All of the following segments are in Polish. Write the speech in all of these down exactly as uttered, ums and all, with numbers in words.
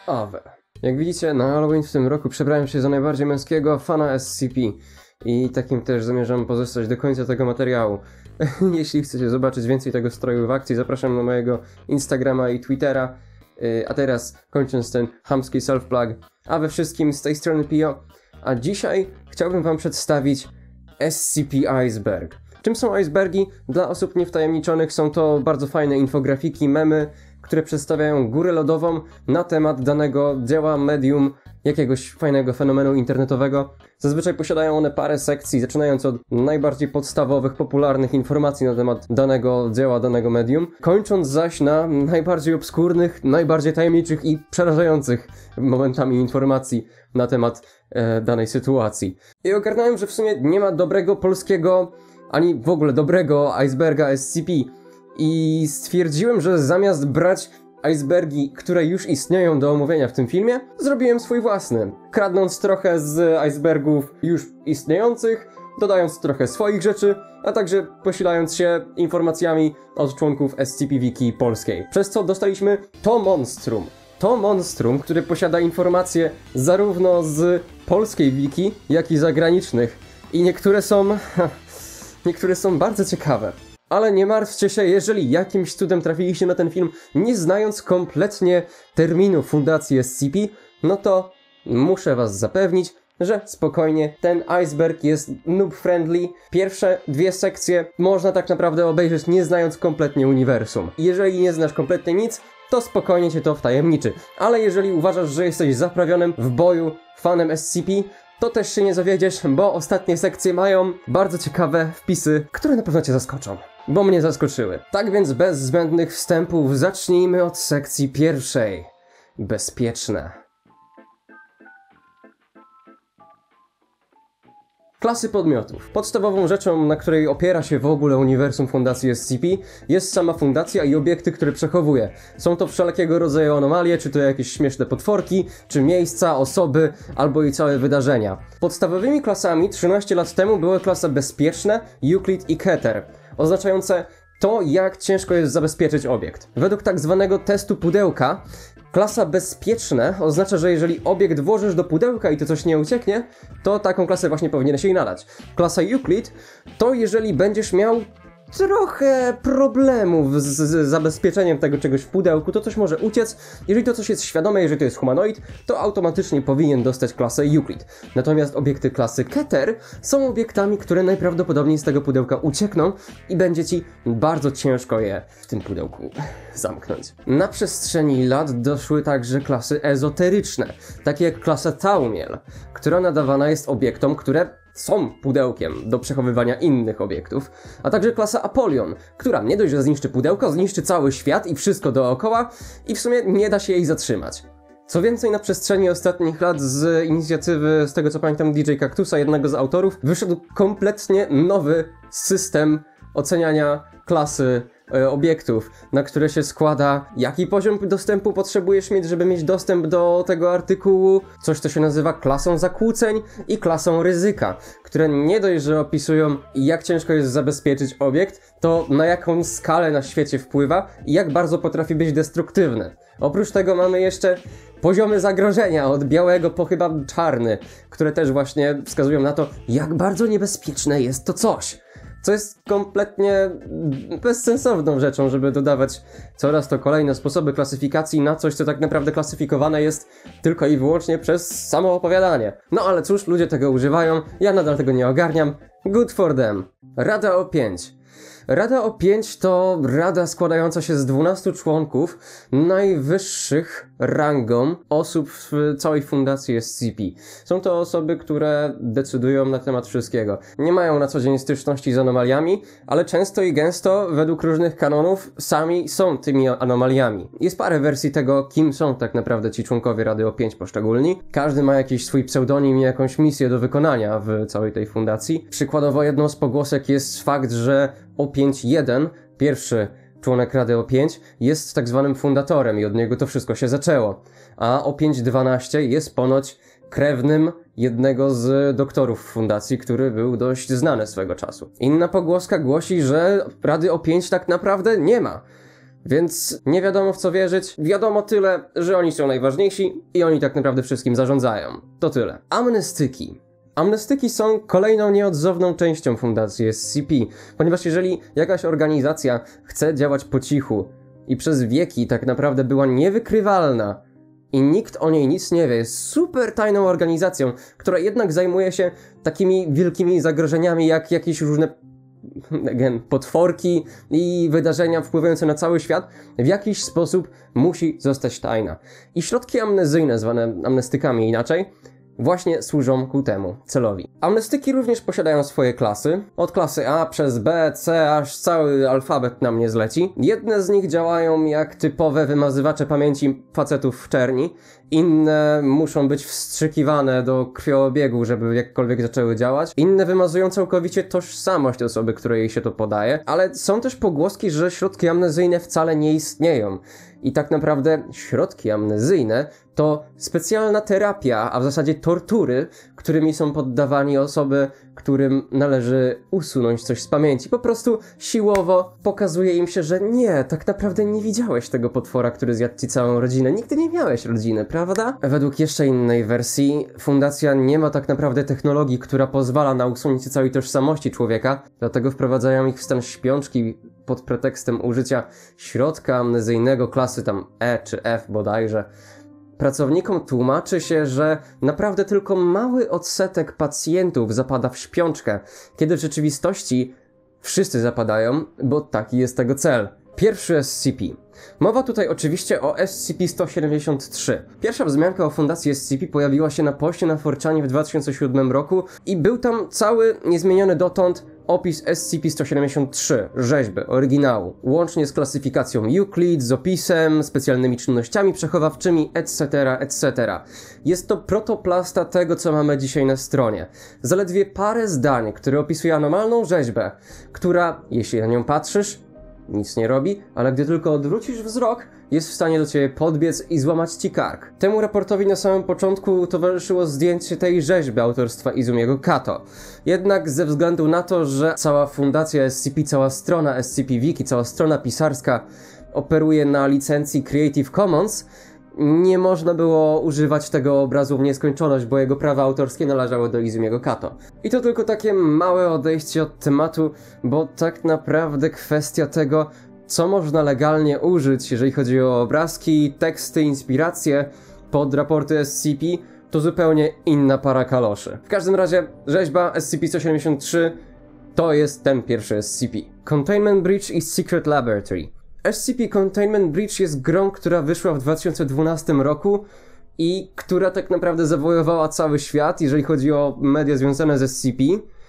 Awe. Jak widzicie, na Halloween w tym roku przebrałem się za najbardziej męskiego fana S C P. I takim też zamierzam pozostać do końca tego materiału. Jeśli chcecie zobaczyć więcej tego stroju w akcji, zapraszam na mojego Instagrama i Twittera. A teraz, kończąc ten chamski self-plug, a we wszystkim z tej strony Pio. A dzisiaj chciałbym wam przedstawić S C P Iceberg. Czym są icebergi? Dla osób niewtajemniczonych są to bardzo fajne infografiki, memy, które przedstawiają górę lodową na temat danego dzieła, medium, jakiegoś fajnego fenomenu internetowego. Zazwyczaj posiadają one parę sekcji, zaczynając od najbardziej podstawowych, popularnych informacji na temat danego dzieła, danego medium, kończąc zaś na najbardziej obskurnych, najbardziej tajemniczych i przerażających momentami informacji na temat e, danej sytuacji. I ogarnąłem, że w sumie nie ma dobrego polskiego, ani w ogóle dobrego iceberga S C P. I stwierdziłem, że zamiast brać icebergi, które już istnieją do omówienia w tym filmie, zrobiłem swój własny, kradnąc trochę z icebergów już istniejących, dodając trochę swoich rzeczy, a także posilając się informacjami od członków S C P Wiki polskiej. Przez co dostaliśmy to monstrum. To monstrum, które posiada informacje zarówno z polskiej wiki, jak i zagranicznych. I niektóre są... niektóre są bardzo ciekawe. Ale nie martwcie się, jeżeli jakimś cudem trafiliście na ten film, nie znając kompletnie terminu fundacji S C P, no to muszę was zapewnić, że spokojnie, ten iceberg jest noob-friendly. Pierwsze dwie sekcje można tak naprawdę obejrzeć, nie znając kompletnie uniwersum. Jeżeli nie znasz kompletnie nic, to spokojnie cię to wtajemniczy. Ale jeżeli uważasz, że jesteś zaprawionym w boju fanem S C P, to też się nie zawiedziesz, bo ostatnie sekcje mają bardzo ciekawe wpisy, które na pewno cię zaskoczą. Bo mnie zaskoczyły. Tak więc bez zbędnych wstępów zacznijmy od sekcji pierwszej. Bezpieczne. Klasy podmiotów. Podstawową rzeczą, na której opiera się w ogóle uniwersum fundacji S C P, jest sama fundacja i obiekty, które przechowuje. Są to wszelkiego rodzaju anomalie, czy to jakieś śmieszne potworki, czy miejsca, osoby, albo i całe wydarzenia. Podstawowymi klasami trzynaście lat temu były klasy bezpieczne, Euclid i Keter, oznaczające to, jak ciężko jest zabezpieczyć obiekt. Według tak zwanego testu pudełka, klasa bezpieczne oznacza, że jeżeli obiekt włożysz do pudełka i to coś nie ucieknie, to taką klasę właśnie powinieneś jej nadać. Klasa Euclid to jeżeli będziesz miał trochę problemów z, z zabezpieczeniem tego czegoś w pudełku, to coś może uciec. Jeżeli to coś jest świadome, jeżeli to jest humanoid, to automatycznie powinien dostać klasę Euclid. Natomiast obiekty klasy Keter są obiektami, które najprawdopodobniej z tego pudełka uciekną i będzie ci bardzo ciężko je w tym pudełku zamknąć. Na przestrzeni lat doszły także klasy ezoteryczne, takie jak klasa Taumiel, która nadawana jest obiektom, które są pudełkiem do przechowywania innych obiektów, a także klasa Apollon, która nie dość, że zniszczy pudełko, zniszczy cały świat i wszystko dookoła i w sumie nie da się jej zatrzymać. Co więcej, na przestrzeni ostatnich lat z inicjatywy, z tego co pamiętam, D J Cactusa, jednego z autorów, wyszedł kompletnie nowy system oceniania klasy e, obiektów, na które się składa, jaki poziom dostępu potrzebujesz mieć, żeby mieć dostęp do tego artykułu, coś co się nazywa klasą zakłóceń i klasą ryzyka, które nie dość, że opisują, jak ciężko jest zabezpieczyć obiekt, to na jaką skalę na świecie wpływa i jak bardzo potrafi być destruktywny. Oprócz tego mamy jeszcze poziomy zagrożenia od białego po chyba czarny, które też właśnie wskazują na to, jak bardzo niebezpieczne jest to coś. Co jest kompletnie bezsensowną rzeczą, żeby dodawać coraz to kolejne sposoby klasyfikacji na coś, co tak naprawdę klasyfikowane jest tylko i wyłącznie przez samo opowiadanie. No ale cóż, ludzie tego używają, ja nadal tego nie ogarniam. Good for them. Rada O pięć. Rada O pięć to rada składająca się z dwunastu członków najwyższych rangą osób w całej fundacji S C P. Są to osoby, które decydują na temat wszystkiego. Nie mają na co dzień styczności z anomaliami, ale często i gęsto, według różnych kanonów, sami są tymi anomaliami. Jest parę wersji tego, kim są tak naprawdę ci członkowie Rady O pięć poszczególni. Każdy ma jakiś swój pseudonim i jakąś misję do wykonania w całej tej fundacji. Przykładowo jedną z pogłosek jest fakt, że O pięć jeden, pierwszy członek Rady O pięć, jest tak zwanym fundatorem i od niego to wszystko się zaczęło. A O pięć dwanaście jest ponoć krewnym jednego z doktorów fundacji, który był dość znany swego czasu. Inna pogłoska głosi, że Rady O pięć tak naprawdę nie ma. Więc nie wiadomo w co wierzyć, wiadomo tyle, że oni są najważniejsi i oni tak naprawdę wszystkim zarządzają. To tyle. Amnestyki. Amnestyki są kolejną nieodzowną częścią fundacji S C P, ponieważ jeżeli jakaś organizacja chce działać po cichu i przez wieki tak naprawdę była niewykrywalna i nikt o niej nic nie wie, jest super tajną organizacją, która jednak zajmuje się takimi wielkimi zagrożeniami jak jakieś różne again, potworki i wydarzenia wpływające na cały świat, w jakiś sposób musi zostać tajna. I środki amnezyjne, zwane amnestykami inaczej, właśnie służą ku temu celowi. Amnestyki również posiadają swoje klasy. Od klasy A przez B, C, aż cały alfabet nam nie zleci. Jedne z nich działają jak typowe wymazywacze pamięci facetów w czerni. Inne muszą być wstrzykiwane do krwiobiegu, żeby jakkolwiek zaczęły działać. Inne wymazują całkowicie tożsamość osoby, której jej się to podaje. Ale są też pogłoski, że środki amnezyjne wcale nie istnieją. I tak naprawdę środki amnezyjne to specjalna terapia, a w zasadzie tortury, którymi są poddawani osoby, którym należy usunąć coś z pamięci. Po prostu siłowo pokazuje im się, że nie, tak naprawdę nie widziałeś tego potwora, który zjadł ci całą rodzinę. Nigdy nie miałeś rodziny, prawda? Według jeszcze innej wersji, fundacja nie ma tak naprawdę technologii, która pozwala na usunięcie całej tożsamości człowieka, dlatego wprowadzają ich w stan śpiączki pod pretekstem użycia środka amnezyjnego klasy tam E czy F bodajże. Pracownikom tłumaczy się, że naprawdę tylko mały odsetek pacjentów zapada w śpiączkę, kiedy w rzeczywistości wszyscy zapadają, bo taki jest tego cel. Pierwszy S C P. Mowa tutaj oczywiście o S C P sto siedemdziesiąt trzy. Pierwsza wzmianka o fundacji S C P pojawiła się na poście na four chanie w dwa tysiące siódmym roku i był tam cały niezmieniony dotąd opis S C P sto siedemdziesiąt trzy, rzeźby, oryginału, łącznie z klasyfikacją Euclid, z opisem, specjalnymi czynnościami przechowawczymi, et cetera, et cetera. Jest to protoplasta tego, co mamy dzisiaj na stronie. Zaledwie parę zdań, które opisuje anormalną rzeźbę, która, jeśli na nią patrzysz, nic nie robi, ale gdy tylko odwrócisz wzrok, jest w stanie do ciebie podbiec i złamać ci kark. Temu raportowi na samym początku towarzyszyło zdjęcie tej rzeźby autorstwa Izumiego Kato. Jednak ze względu na to, że cała fundacja S C P, cała strona S C P Wiki, cała strona pisarska operuje na licencji Creative Commons, nie można było używać tego obrazu w nieskończoność, bo jego prawa autorskie należały do Izumiego Kato. I to tylko takie małe odejście od tematu, bo tak naprawdę kwestia tego, co można legalnie użyć, jeżeli chodzi o obrazki, teksty, inspiracje pod raporty S C P, to zupełnie inna para kaloszy. W każdym razie rzeźba S C P sto siedemdziesiąt trzy to jest ten pierwszy S C P. Containment Breach i Secret Laboratory. S C P Containment Breach jest grą, która wyszła w dwa tysiące dwunastym roku i która tak naprawdę zawojowała cały świat, jeżeli chodzi o media związane z S C P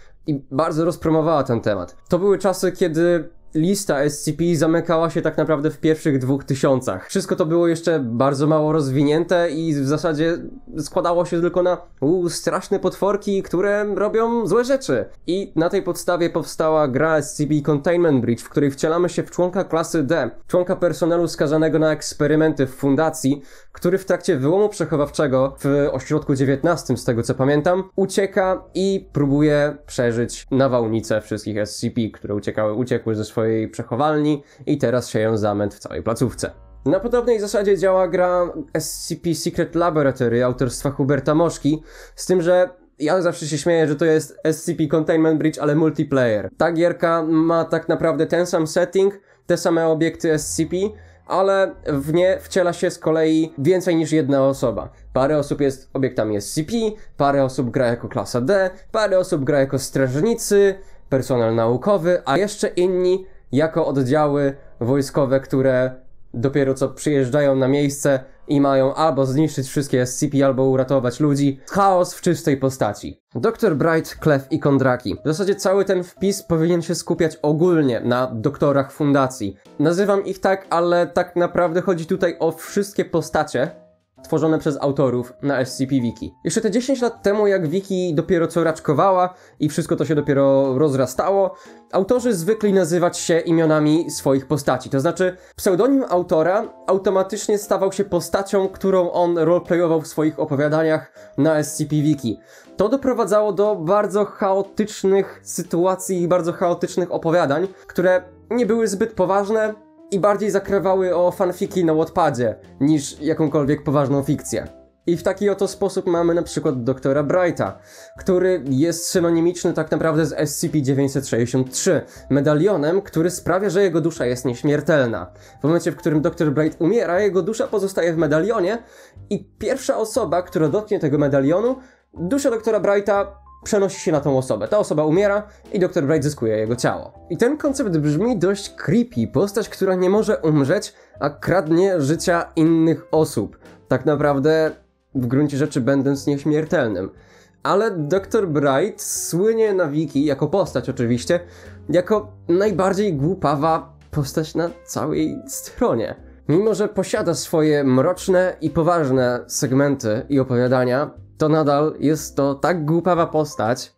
i bardzo rozpromowała ten temat. To były czasy, kiedy lista S C P zamykała się tak naprawdę w pierwszych dwóch tysiącach. Wszystko to było jeszcze bardzo mało rozwinięte i w zasadzie składało się tylko na uu, straszne potworki, które robią złe rzeczy. I na tej podstawie powstała gra S C P Containment Breach, w której wcielamy się w członka klasy D, członka personelu skazanego na eksperymenty w fundacji, który w trakcie wyłomu przechowawczego w ośrodku dziewiętnastym, z tego co pamiętam, ucieka i próbuje przeżyć nawałnicę wszystkich S C P, które uciekały, uciekły ze swojej przechowalni i teraz sieją zamęt w całej placówce. Na podobnej zasadzie działa gra S C P Secret Laboratory autorstwa Huberta Moszki, z tym, że ja zawsze się śmieję, że to jest S C P Containment Breach, ale multiplayer. Ta gierka ma tak naprawdę ten sam setting, te same obiekty S C P, ale w nie wciela się z kolei więcej niż jedna osoba. Parę osób jest obiektami S C P, parę osób gra jako klasa D, parę osób gra jako strażnicy, personel naukowy, a jeszcze inni jako oddziały wojskowe, które dopiero co przyjeżdżają na miejsce i mają albo zniszczyć wszystkie S C P, albo uratować ludzi. Chaos w czystej postaci. doktor Bright, Clef i Kondraki. W zasadzie cały ten wpis powinien się skupiać ogólnie na doktorach fundacji. Nazywam ich tak, ale tak naprawdę chodzi tutaj o wszystkie postacie tworzone przez autorów na S C P Wiki. Jeszcze te dziesięć lat temu, jak Wiki dopiero co raczkowała i wszystko to się dopiero rozrastało, autorzy zwykli nazywać się imionami swoich postaci. To znaczy, pseudonim autora automatycznie stawał się postacią, którą on roleplayował w swoich opowiadaniach na S C P Wiki. To doprowadzało do bardzo chaotycznych sytuacji i bardzo chaotycznych opowiadań, które nie były zbyt poważne, i bardziej zakrawały o fanfiki na Wattpadzie niż jakąkolwiek poważną fikcję. I w taki oto sposób mamy na przykład doktora Brighta, który jest synonimiczny tak naprawdę z S C P dziewięćset sześćdziesiąt trzy, medalionem, który sprawia, że jego dusza jest nieśmiertelna. W momencie, w którym doktor Bright umiera, jego dusza pozostaje w medalionie i pierwsza osoba, która dotknie tego medalionu, dusza doktora Brighta przenosi się na tą osobę. Ta osoba umiera i doktor Bright zyskuje jego ciało. I ten koncept brzmi dość creepy. Postać, która nie może umrzeć, a kradnie życia innych osób. Tak naprawdę w gruncie rzeczy będąc nieśmiertelnym. Ale doktor Bright słynie na wiki, jako postać oczywiście, jako najbardziej głupawa postać na całej stronie. Mimo że posiada swoje mroczne i poważne segmenty i opowiadania, to nadal jest to tak głupawa postać.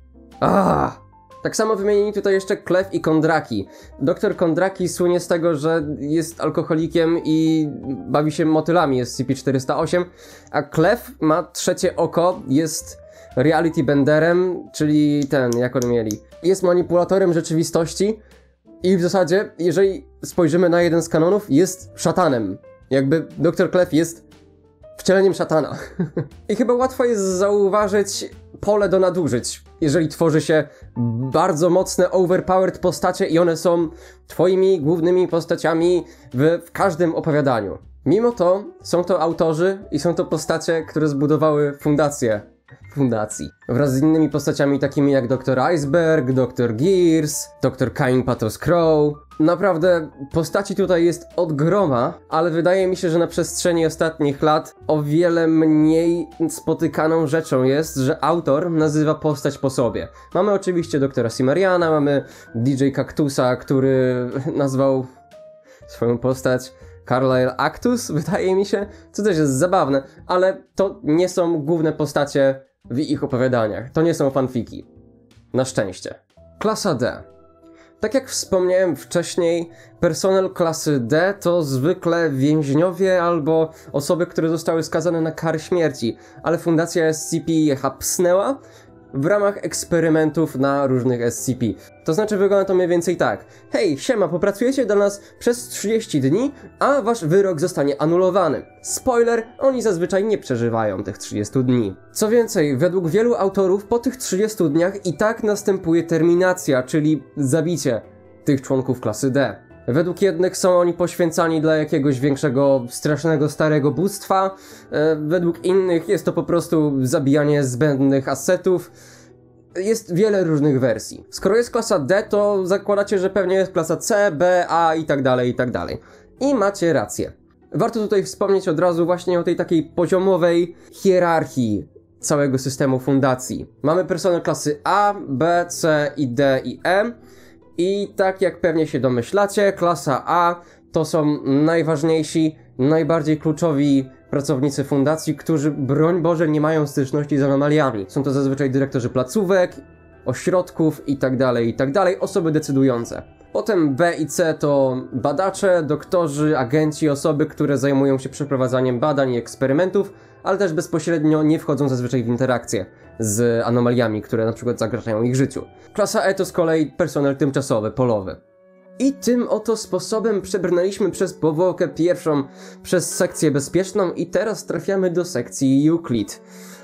Ah! Tak samo wymienili tutaj jeszcze Clef i Kondraki. Doktor Kondraki słynie z tego, że jest alkoholikiem i bawi się motylami, jest S C P czterysta osiem, a Clef ma trzecie oko, jest reality benderem, czyli ten, jak oni mieli, jest manipulatorem rzeczywistości i w zasadzie, jeżeli spojrzymy na jeden z kanonów, jest szatanem. Jakby doktor Clef jest wcieleniem szatana. I chyba łatwo jest zauważyć pole do nadużyć, jeżeli tworzy się bardzo mocne, overpowered postacie i one są twoimi głównymi postaciami w, w każdym opowiadaniu. Mimo to są to autorzy i są to postacie, które zbudowały fundację fundacji. Wraz z innymi postaciami takimi jak doktor Iceberg, doktor Gears, doktor Cain Patos Crow. Naprawdę postaci tutaj jest od groma, ale wydaje mi się, że na przestrzeni ostatnich lat o wiele mniej spotykaną rzeczą jest, że autor nazywa postać po sobie. Mamy oczywiście doktora Cimmeriana, mamy D J Cactusa, który nazwał swoją postać Carlyle Actus, wydaje mi się, co też jest zabawne, ale to nie są główne postacie w ich opowiadaniach. To nie są fanfiki. Na szczęście. Klasa D. Tak jak wspomniałem wcześniej, personel klasy D to zwykle więźniowie albo osoby, które zostały skazane na karę śmierci, ale fundacja S C P je hapsnęła w ramach eksperymentów na różnych S C P. To znaczy wygląda to mniej więcej tak. Hej, siema, popracujecie dla nas przez trzydzieści dni, a wasz wyrok zostanie anulowany. Spoiler, oni zazwyczaj nie przeżywają tych trzydziestu dni. Co więcej, według wielu autorów po tych trzydziestu dniach i tak następuje terminacja, czyli zabicie tych członków klasy D. Według jednych są oni poświęcani dla jakiegoś większego, strasznego, starego bóstwa, e, według innych jest to po prostu zabijanie zbędnych asetów. Jest wiele różnych wersji. Skoro jest klasa D, to zakładacie, że pewnie jest klasa C, B, A i tak dalej, i tak dalej. I macie rację. Warto tutaj wspomnieć od razu właśnie o tej takiej poziomowej hierarchii całego systemu fundacji. Mamy personel klasy A, B, C i D i E. I tak jak pewnie się domyślacie, klasa A to są najważniejsi, najbardziej kluczowi pracownicy fundacji, którzy broń Boże nie mają styczności z anomaliami. Są to zazwyczaj dyrektorzy placówek, ośrodków itd., itd., osoby decydujące. Potem B i C to badacze, doktorzy, agenci, osoby, które zajmują się przeprowadzaniem badań i eksperymentów, ale też bezpośrednio nie wchodzą zazwyczaj w interakcję z anomaliami, które na przykład zagrażają ich życiu. Klasa E to z kolei personel tymczasowy, polowy. I tym oto sposobem przebrnęliśmy przez powłokę pierwszą, przez sekcję bezpieczną i teraz trafiamy do sekcji Euclid.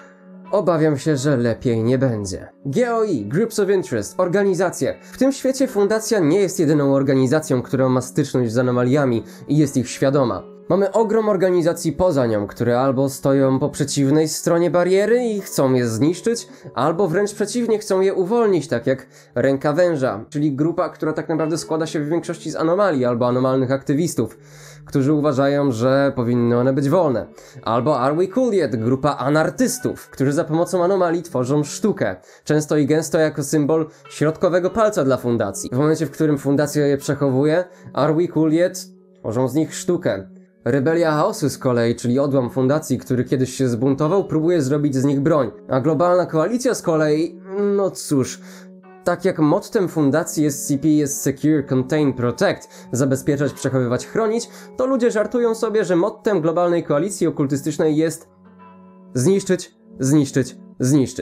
Obawiam się, że lepiej nie będzie. G O I, Groups of Interest, organizacje. W tym świecie fundacja nie jest jedyną organizacją, która ma styczność z anomaliami i jest ich świadoma. Mamy ogrom organizacji poza nią, które albo stoją po przeciwnej stronie bariery i chcą je zniszczyć, albo wręcz przeciwnie, chcą je uwolnić, tak jak Ręka Węża, czyli grupa, która tak naprawdę składa się w większości z anomalii albo anomalnych aktywistów, którzy uważają, że powinny one być wolne. Albo Are We Cool Yet, grupa anartystów, którzy za pomocą anomalii tworzą sztukę, często i gęsto jako symbol środkowego palca dla fundacji. W momencie, w którym fundacja je przechowuje, Are We Cool Yet tworzą z nich sztukę. Rebelia Chaosu z kolei, czyli odłam fundacji, który kiedyś się zbuntował, próbuje zrobić z nich broń. A globalna koalicja z kolei, no cóż, tak jak mottem fundacji S C P jest Secure, Contain, Protect, zabezpieczać, przechowywać, chronić, to ludzie żartują sobie, że mottem globalnej koalicji okultystycznej jest zniszczyć, zniszczyć, zniszczyć.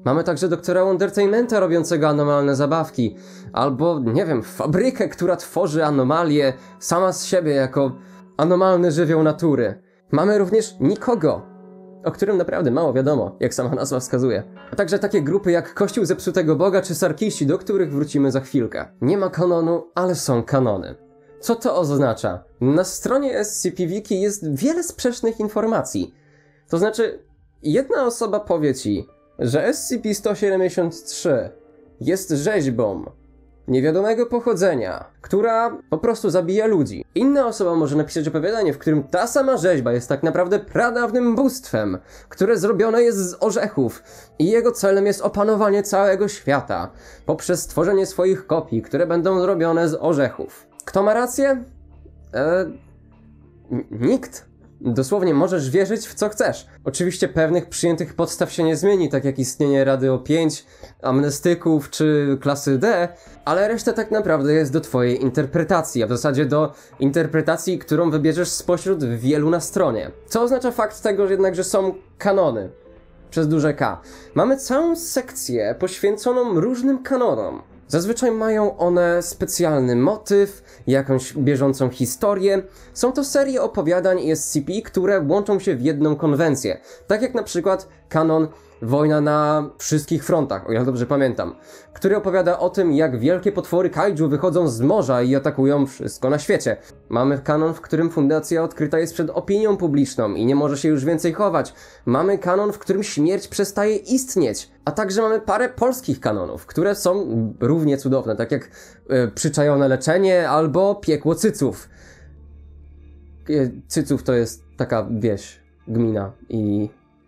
Mamy także doktora Wondertainmenta robiącego anomalne zabawki, albo, nie wiem, fabrykę, która tworzy anomalie sama z siebie jako anomalny żywioł natury. Mamy również Nikogo, o którym naprawdę mało wiadomo, jak sama nazwa wskazuje. A także takie grupy jak Kościół Zepsutego Boga czy Sarkiści, do których wrócimy za chwilkę. Nie ma kanonu, ale są kanony. Co to oznacza? Na stronie S C P Wiki jest wiele sprzecznych informacji. To znaczy, jedna osoba powie ci, że S C P sto siedemdziesiąt trzy jest rzeźbą niewiadomego pochodzenia, która po prostu zabija ludzi. Inna osoba może napisać opowiadanie, w którym ta sama rzeźba jest tak naprawdę pradawnym bóstwem, które zrobione jest z orzechów i jego celem jest opanowanie całego świata poprzez stworzenie swoich kopii, które będą zrobione z orzechów. Kto ma rację? Eee, nikt. Dosłownie możesz wierzyć w co chcesz. Oczywiście pewnych przyjętych podstaw się nie zmieni, tak jak istnienie Rady O pięć, amnestyków czy klasy D, ale reszta tak naprawdę jest do twojej interpretacji, a w zasadzie do interpretacji, którą wybierzesz spośród wielu na stronie. Co oznacza fakt tego, że jednak, że są kanony, przez duże K. Mamy całą sekcję poświęconą różnym kanonom. Zazwyczaj mają one specjalny motyw, jakąś bieżącą historię. Są to serie opowiadań i S C P, które łączą się w jedną konwencję. Tak jak na przykład kanon Wojna na wszystkich frontach, o ile dobrze pamiętam, który opowiada o tym, jak wielkie potwory kaiju wychodzą z morza i atakują wszystko na świecie. Mamy kanon, w którym fundacja odkryta jest przed opinią publiczną i nie może się już więcej chować. Mamy kanon, w którym śmierć przestaje istnieć. A także mamy parę polskich kanonów, które są równie cudowne, tak jak yy, Przyczajone leczenie albo Piekło cyców. Yy, cyców to jest taka wieś, gmina i...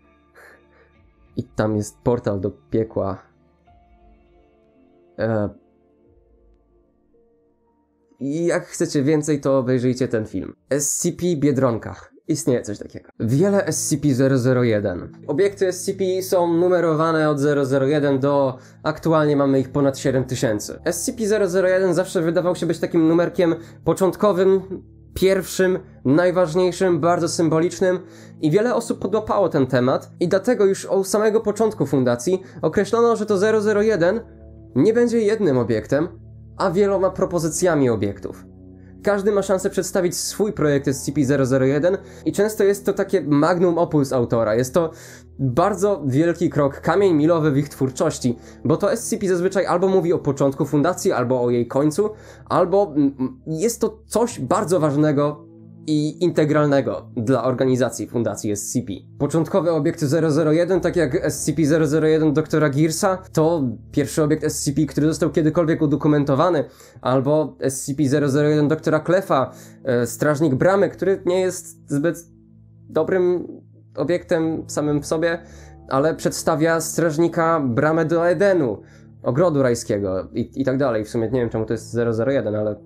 I tam jest portal do piekła. E... I jak chcecie więcej, to obejrzyjcie ten film. S C P Biedronka. Istnieje coś takiego. Wiele S C P zero zero jeden. Obiekty S C P są numerowane od zero zero jeden do... Aktualnie mamy ich ponad siedem tysięcy. S C P zero zero jeden zawsze wydawał się być takim numerkiem początkowym, pierwszym, najważniejszym, bardzo symbolicznym i wiele osób podłapało ten temat i dlatego już od samego początku fundacji określono, że to zero zero jeden nie będzie jednym obiektem, a wieloma propozycjami obiektów. Każdy ma szansę przedstawić swój projekt S C P zero zero jeden i często jest to takie magnum opus autora. Jest to bardzo wielki krok, kamień milowy w ich twórczości, bo to S C P zazwyczaj albo mówi o początku fundacji, albo o jej końcu, albo jest to coś bardzo ważnego i integralnego dla organizacji fundacji S C P. Początkowe obiekty zero zero jeden, tak jak S C P zero zero jeden doktora Gearsa, to pierwszy obiekt S C P, który został kiedykolwiek udokumentowany, albo S C P zero zero jeden doktora Cleffa, e, Strażnik Bramy, który nie jest zbyt dobrym obiektem samym w sobie, ale przedstawia strażnika Bramę do Edenu, Ogrodu Rajskiego i, i tak dalej. W sumie nie wiem, czemu to jest zero zero jeden, ale...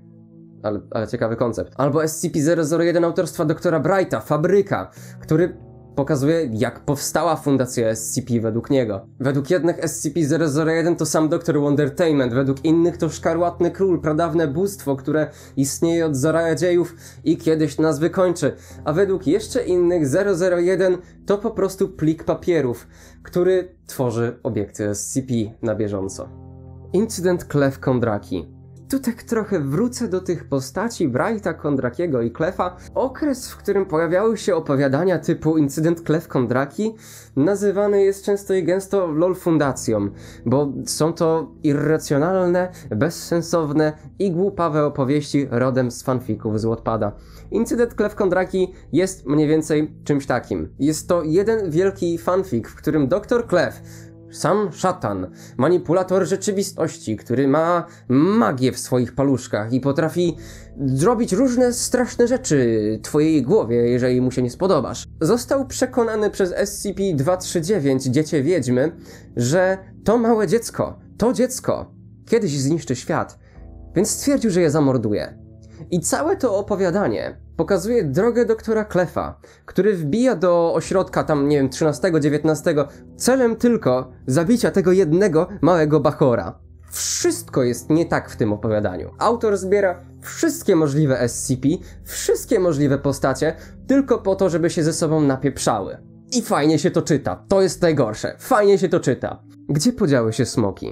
Ale, ale ciekawy koncept. Albo S C P zero zero jeden autorstwa doktora Brighta, Fabryka, który pokazuje, jak powstała fundacja S C P według niego. Według jednych S C P zero zero jeden to sam doktor Wondertainment, według innych to Szkarłatny Król, pradawne bóstwo, które istnieje od zaraja dziejów i kiedyś nas wykończy. A według jeszcze innych zero zero jeden to po prostu plik papierów, który tworzy obiekty S C P na bieżąco. Incydent Clef Kondraki. Tu tak trochę wrócę do tych postaci Brighta, Kondrakiego i Cleffa. Okres, w którym pojawiały się opowiadania typu Incydent Clef Kondraki, nazywany jest często i gęsto LOL Fundacją, bo są to irracjonalne, bezsensowne i głupawe opowieści rodem z fanfików z Wattpada. Incydent Clef Kondraki jest mniej więcej czymś takim. Jest to jeden wielki fanfic, w którym doktor Clef, sam szatan, manipulator rzeczywistości, który ma magię w swoich paluszkach i potrafi zrobić różne straszne rzeczy twojej głowie, jeżeli mu się nie spodobasz. Został przekonany przez S C P dwieście trzydzieści dziewięć, Dziecię Wiedźmy, że to małe dziecko, to dziecko kiedyś zniszczy świat, więc stwierdził, że je zamorduje. I całe to opowiadanie pokazuje drogę doktora Cleffa, który wbija do ośrodka tam, nie wiem, trzynastego, dziewiętnastego, celem tylko zabicia tego jednego małego bachora. Wszystko jest nie tak w tym opowiadaniu. Autor zbiera wszystkie możliwe S C P, wszystkie możliwe postacie, tylko po to, żeby się ze sobą napieprzały. I fajnie się to czyta. To jest najgorsze. Fajnie się to czyta. Gdzie podziały się smoki?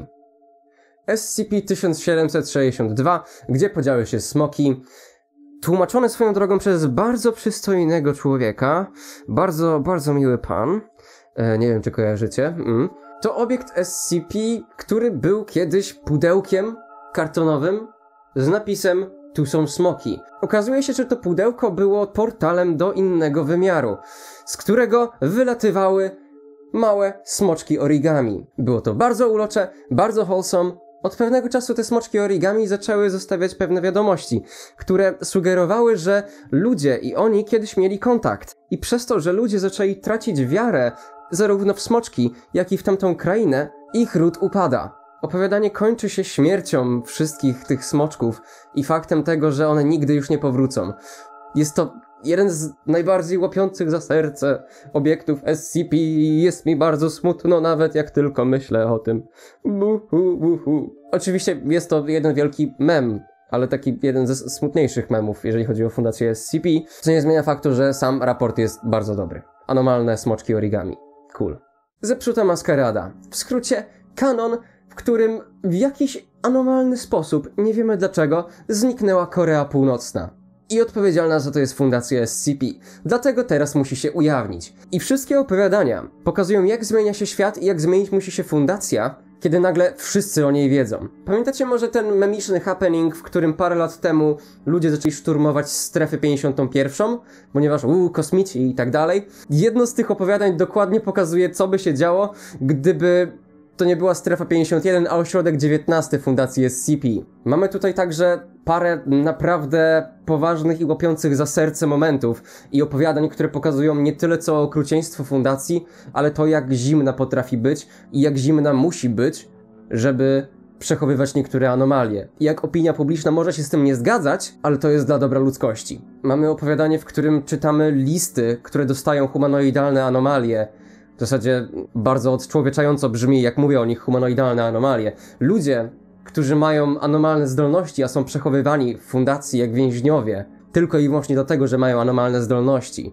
S C P tysiąc siedemset sześćdziesiąt dwa. Gdzie podziały się smoki? Tłumaczone swoją drogą przez bardzo przystojnego człowieka. Bardzo, bardzo miły pan. E, nie wiem, czy kojarzycie. Mm. To obiekt S C P, który był kiedyś pudełkiem kartonowym z napisem "Tu są smoki". Okazuje się, że to pudełko było portalem do innego wymiaru, z którego wylatywały małe smoczki origami. Było to bardzo urocze, bardzo wholesome. Od pewnego czasu te smoczki origami zaczęły zostawiać pewne wiadomości, które sugerowały, że ludzie i oni kiedyś mieli kontakt. I przez to, że ludzie zaczęli tracić wiarę zarówno w smoczki, jak i w tamtą krainę, ich ród upada. Opowiadanie kończy się śmiercią wszystkich tych smoczków i faktem tego, że one nigdy już nie powrócą. Jest to jeden z najbardziej łapiących za serce obiektów S C P i jest mi bardzo smutno nawet jak tylko myślę o tym. Buhu, buhu. Oczywiście jest to jeden wielki mem, ale taki jeden ze smutniejszych memów, jeżeli chodzi o Fundację S C P, co nie zmienia faktu, że sam raport jest bardzo dobry. Anomalne smoczki origami. Cool. Zepsuta maskarada. W skrócie kanon, w którym w jakiś anomalny sposób, nie wiemy dlaczego, zniknęła Korea Północna. I odpowiedzialna za to jest Fundacja S C P. Dlatego teraz musi się ujawnić. I wszystkie opowiadania pokazują, jak zmienia się świat i jak zmienić musi się fundacja, kiedy nagle wszyscy o niej wiedzą. Pamiętacie może ten memiczny happening, w którym parę lat temu ludzie zaczęli szturmować strefę pięćdziesiątą pierwszą, ponieważ uuu, kosmici i tak dalej? Jedno z tych opowiadań dokładnie pokazuje, co by się działo, gdyby to nie była strefa pięćdziesiąt jeden, a ośrodek dziewiętnasty Fundacji S C P. Mamy tutaj także parę naprawdę poważnych i łapiących za serce momentów i opowiadań, które pokazują nie tyle co okrucieństwo fundacji, ale to, jak zimna potrafi być i jak zimna musi być, żeby przechowywać niektóre anomalie. I jak opinia publiczna może się z tym nie zgadzać, ale to jest dla dobra ludzkości. Mamy opowiadanie, w którym czytamy listy, które dostają humanoidalne anomalie. W zasadzie bardzo odczłowieczająco brzmi, jak mówię o nich humanoidalne anomalie. Ludzie, którzy mają anomalne zdolności, a są przechowywani w fundacji jak więźniowie, tylko i wyłącznie dlatego, że mają anomalne zdolności.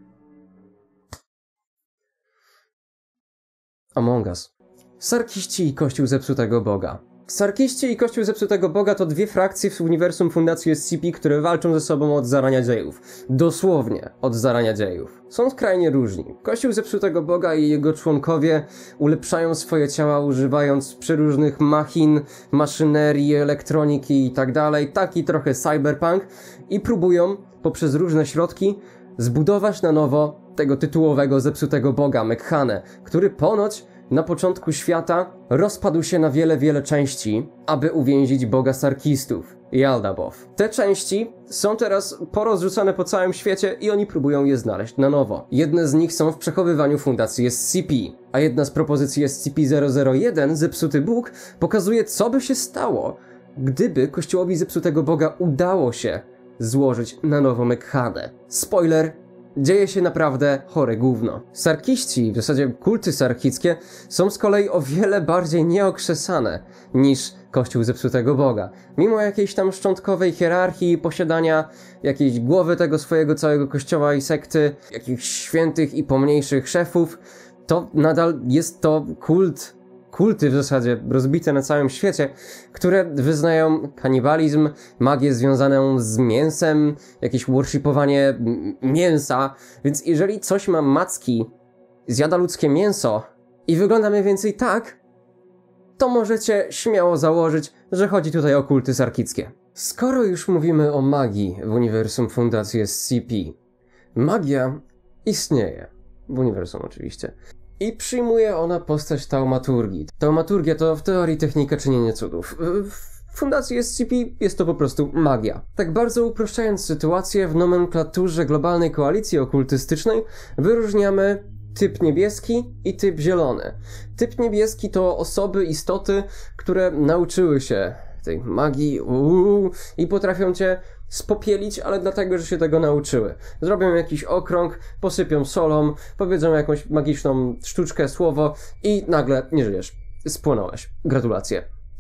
Among Us. Sarkiści i Kościół Zepsutego Boga. Sarkiści i Kościół Zepsutego Boga to dwie frakcje w uniwersum Fundacji S C P, które walczą ze sobą od zarania dziejów. Dosłownie od zarania dziejów. Są skrajnie różni. Kościół Zepsutego Boga i jego członkowie ulepszają swoje ciała używając przeróżnych machin, maszynerii, elektroniki i tak dalej, taki trochę cyberpunk, i próbują poprzez różne środki zbudować na nowo tego tytułowego Zepsutego Boga, Mekhanę, który ponoć na początku świata rozpadł się na wiele, wiele części, aby uwięzić boga sarkistów, Yaldabaoth. Te części są teraz porozrzucane po całym świecie i oni próbują je znaleźć na nowo. Jedne z nich są w przechowywaniu Fundacji S C P, a jedna z propozycji S C P zero zero jeden, Zepsuty Bóg, pokazuje, co by się stało, gdyby Kościołowi Zepsutego Boga udało się złożyć na nowo Mekhanę. Spoiler: dzieje się naprawdę chore gówno. Sarkiści, w zasadzie kulty sarkickie, są z kolei o wiele bardziej nieokrzesane niż Kościół Zepsutego Boga. Mimo jakiejś tam szczątkowej hierarchii i posiadania jakiejś głowy tego swojego całego kościoła i sekty, jakichś świętych i pomniejszych szefów, to nadal jest to kult, kulty w zasadzie rozbite na całym świecie, które wyznają kanibalizm, magię związaną z mięsem, jakieś worshipowanie mięsa, więc jeżeli coś ma macki, zjada ludzkie mięso i wygląda mniej więcej tak, to możecie śmiało założyć, że chodzi tutaj o kulty sarkickie. Skoro już mówimy o magii w uniwersum Fundacji S C P, magia istnieje. W uniwersum oczywiście. I przyjmuje ona postać taumaturgii. Taumaturgia to w teorii technika czynienia cudów. W Fundacji S C P jest to po prostu magia. Tak bardzo uproszczając sytuację, w nomenklaturze globalnej koalicji okultystycznej wyróżniamy typ niebieski i typ zielony. Typ niebieski to osoby, istoty, które nauczyły się tej magii uuu, i potrafią cię spopielić, ale dlatego, że się tego nauczyły. Zrobią jakiś okrąg, posypią solą, powiedzą jakąś magiczną sztuczkę, słowo i nagle nie żyjesz. Spłonąłeś. Gratulacje.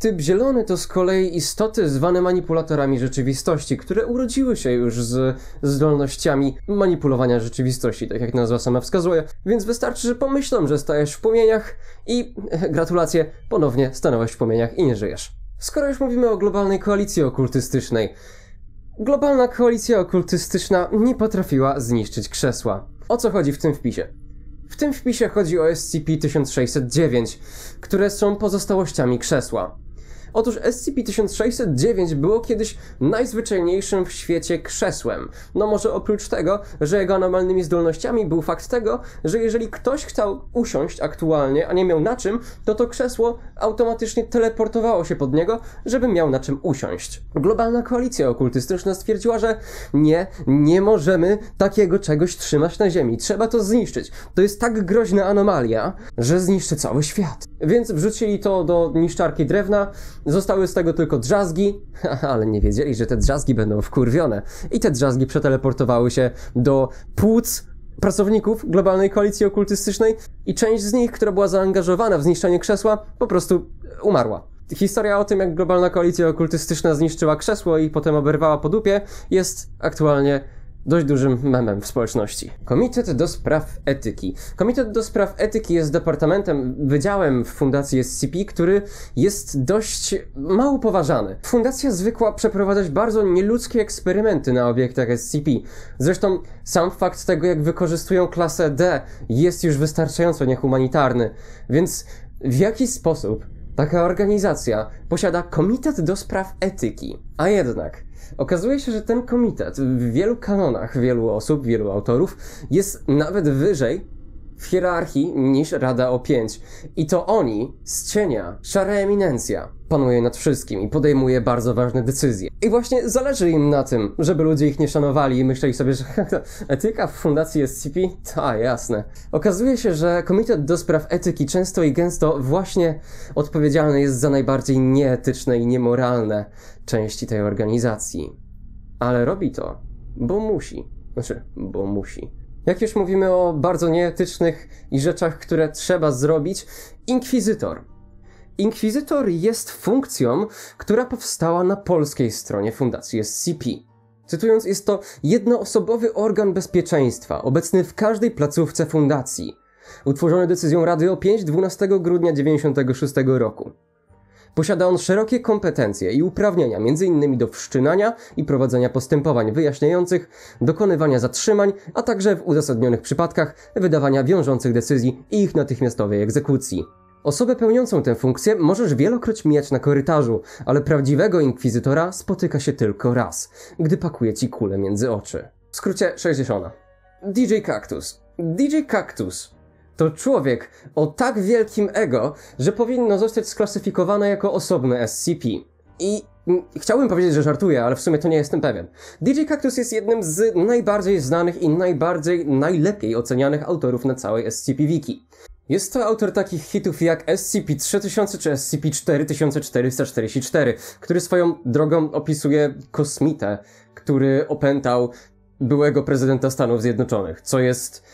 Typ zielony to z kolei istoty zwane manipulatorami rzeczywistości, które urodziły się już z zdolnościami manipulowania rzeczywistości, tak jak nazwa sama wskazuje, więc wystarczy, że pomyślą, że stajesz w płomieniach i gratulacje, ponownie stanąłeś w płomieniach i nie żyjesz. Skoro już mówimy o globalnej koalicji okultystycznej, globalna koalicja okultystyczna nie potrafiła zniszczyć krzesła. O co chodzi w tym wpisie? W tym wpisie chodzi o S C P tysiąc sześćset dziewięć, które są pozostałościami krzesła. Otóż S C P tysiąc sześćset dziewięć było kiedyś najzwyczajniejszym w świecie krzesłem. No może oprócz tego, że jego anormalnymi zdolnościami był fakt tego, że jeżeli ktoś chciał usiąść aktualnie, a nie miał na czym, to to krzesło automatycznie teleportowało się pod niego, żeby miał na czym usiąść. Globalna koalicja okultystyczna stwierdziła, że nie, nie możemy takiego czegoś trzymać na ziemi. Trzeba to zniszczyć. To jest tak groźna anomalia, że zniszczy cały świat. Więc wrzucili to do niszczarki drewna. Zostały z tego tylko drzazgi, ale nie wiedzieli, że te drzazgi będą wkurwione. I te drzazgi przeteleportowały się do płuc pracowników globalnej koalicji okultystycznej i część z nich, która była zaangażowana w zniszczenie krzesła, po prostu umarła. Historia o tym, jak globalna koalicja okultystyczna zniszczyła krzesło i potem oberwała po dupie, jest aktualnie dość dużym memem w społeczności. Komitet do spraw etyki. Komitet do spraw etyki jest departamentem, wydziałem w Fundacji S C P, który jest dość mało poważany. Fundacja zwykła przeprowadzać bardzo nieludzkie eksperymenty na obiektach S C P. Zresztą sam fakt tego, jak wykorzystują klasę D, jest już wystarczająco niehumanitarny. Więc w jaki sposób taka organizacja posiada komitet do spraw etyki? A jednak okazuje się, że ten komitet w wielu kanonach wielu osób, wielu autorów jest nawet wyżej w hierarchii niż Rada O pięć. I to oni, z cienia, szara eminencja, panuje nad wszystkim i podejmuje bardzo ważne decyzje. I właśnie zależy im na tym, żeby ludzie ich nie szanowali i myśleli sobie, że etyka w Fundacji S C P? Ta, jasne. Okazuje się, że Komitet do Spraw Etyki często i gęsto właśnie odpowiedzialny jest za najbardziej nieetyczne i niemoralne części tej organizacji. Ale robi to, bo musi. Znaczy, bo musi. Jak już mówimy o bardzo nieetycznych i rzeczach, które trzeba zrobić, Inkwizytor. Inkwizytor jest funkcją, która powstała na polskiej stronie Fundacji S C P. Cytując, jest to jednoosobowy organ bezpieczeństwa, obecny w każdej placówce fundacji. Utworzony decyzją Rady O pięć dwunastego grudnia dziewięćdziesiątego szóstego roku. Posiada on szerokie kompetencje i uprawnienia, między innymi do wszczynania i prowadzenia postępowań wyjaśniających, dokonywania zatrzymań, a także w uzasadnionych przypadkach wydawania wiążących decyzji i ich natychmiastowej egzekucji. Osobę pełniącą tę funkcję możesz wielokroć mijać na korytarzu, ale prawdziwego inkwizytora spotyka się tylko raz, gdy pakuje ci kulę między oczy. W skrócie sześćdziesiąt. D J Cactus. D J Cactus to człowiek o tak wielkim ego, że powinno zostać sklasyfikowane jako osobny S C P. I chciałbym powiedzieć, że żartuję, ale w sumie to nie jestem pewien. D J Cactus jest jednym z najbardziej znanych i najbardziej, najlepiej ocenianych autorów na całej S C P Wiki. Jest to autor takich hitów jak S C P trzy tysiące czy S C P cztery tysiące czterysta czterdzieści cztery, który swoją drogą opisuje kosmitę, który opętał byłego prezydenta Stanów Zjednoczonych, co jest...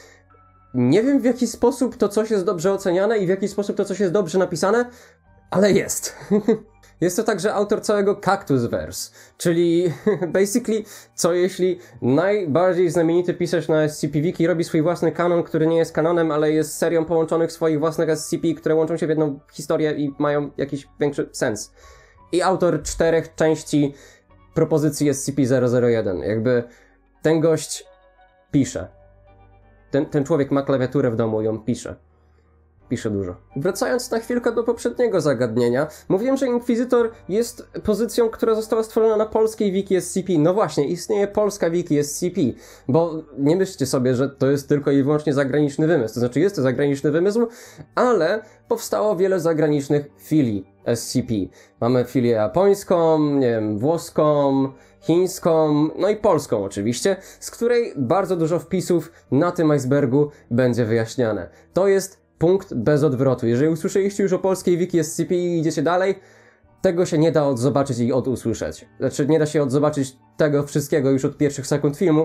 Nie wiem, w jaki sposób to coś jest dobrze oceniane i w jaki sposób to coś jest dobrze napisane, ale jest. Jest to także autor całego Cactusverse, czyli basically, co jeśli najbardziej znamienity pisarz na S C P Wiki robi swój własny kanon, który nie jest kanonem, ale jest serią połączonych swoich własnych S C P, które łączą się w jedną historię i mają jakiś większy sens. I autor czterech części propozycji S C P zero zero jeden. Jakby ten gość pisze. Ten, ten człowiek ma klawiaturę w domu i on pisze. Pisze dużo. Wracając na chwilkę do poprzedniego zagadnienia, mówiłem, że Inkwizytor jest pozycją, która została stworzona na polskiej wiki S C P. No właśnie, istnieje polska wiki S C P, bo nie myślcie sobie, że to jest tylko i wyłącznie zagraniczny wymysł. To znaczy jest to zagraniczny wymysł, ale powstało wiele zagranicznych filii S C P. Mamy filię japońską, nie wiem, włoską, chińską, no i polską oczywiście, z której bardzo dużo wpisów na tym icebergu będzie wyjaśniane. To jest punkt bez odwrotu. Jeżeli usłyszeliście już o polskiej wiki S C P i idziecie dalej, tego się nie da odzobaczyć i odusłyszeć. Znaczy, nie da się odzobaczyć tego wszystkiego już od pierwszych sekund filmu,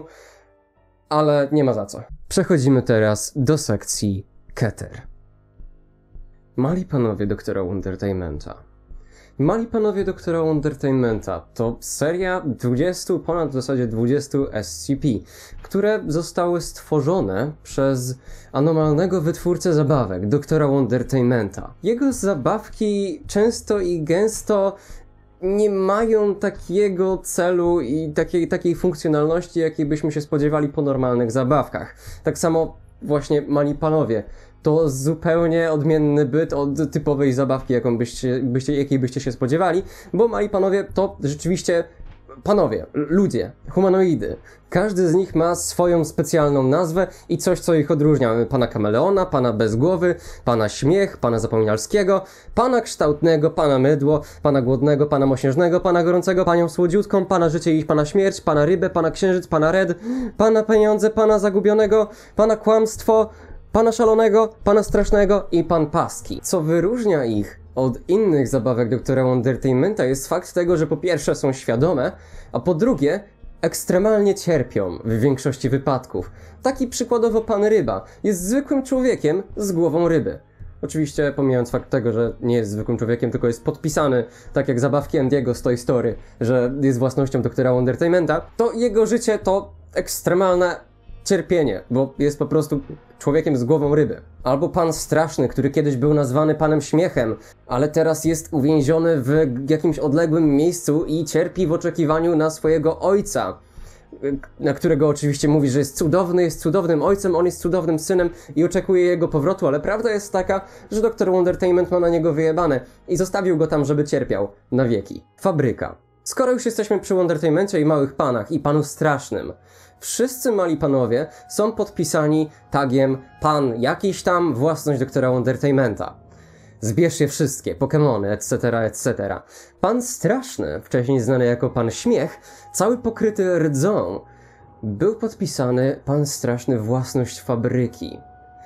ale nie ma za co. Przechodzimy teraz do sekcji Keter. Mali panowie doktora Wondertainmenta. Mali Panowie Doktora Wondertainmenta to seria dwudziestu, ponad w zasadzie dwudziestu S C P, które zostały stworzone przez anomalnego wytwórcę zabawek, Doktora Wondertainmenta. Jego zabawki często i gęsto nie mają takiego celu i takiej, takiej funkcjonalności, jakiej byśmy się spodziewali po normalnych zabawkach. Tak samo właśnie Mali Panowie. To zupełnie odmienny byt od typowej zabawki, jaką byście, byście, jakiej byście się spodziewali, bo Mali Panowie to rzeczywiście panowie, ludzie, humanoidy. Każdy z nich ma swoją specjalną nazwę i coś, co ich odróżnia. Mamy pana Kameleona, pana Bez Głowy, pana Śmiech, pana Zapominalskiego, pana Kształtnego, pana Mydło, pana Głodnego, pana Mosiężnego, pana Gorącego, panią Słodziutką, pana Życie i pana Śmierć, pana Rybę, pana Księżyc, pana Red, pana Pieniądze, pana Zagubionego, pana Kłamstwo, pana Szalonego, pana Strasznego i pan Paski. Co wyróżnia ich od innych zabawek Doktora Wondertainmenta jest fakt tego, że po pierwsze są świadome, a po drugie ekstremalnie cierpią w większości wypadków. Taki przykładowo pan Ryba jest zwykłym człowiekiem z głową ryby. Oczywiście pomijając fakt tego, że nie jest zwykłym człowiekiem, tylko jest podpisany, tak jak zabawki Andiego z Toy Story, że jest własnością Doktora Wondertainmenta, to jego życie to ekstremalne cierpienie, bo jest po prostu człowiekiem z głową ryby. Albo pan Straszny, który kiedyś był nazwany panem Śmiechem, ale teraz jest uwięziony w jakimś odległym miejscu i cierpi w oczekiwaniu na swojego ojca, na którego oczywiście mówi, że jest cudowny, jest cudownym ojcem, on jest cudownym synem i oczekuje jego powrotu, ale prawda jest taka, że Doktor Wondertainment ma na niego wyjebane i zostawił go tam, żeby cierpiał na wieki. Fabryka. Skoro już jesteśmy przy Wondertainmencie i Małych Panach i Panu Strasznym, wszyscy Mali Panowie są podpisani tagiem pan jakiś tam, własność Doktora Wondertainmenta. Zbierz je wszystkie, Pokemony, et cetera, et cetera. Pan Straszny, wcześniej znany jako Pan Śmiech, cały pokryty rdzą, był podpisany Pan Straszny, własność Fabryki.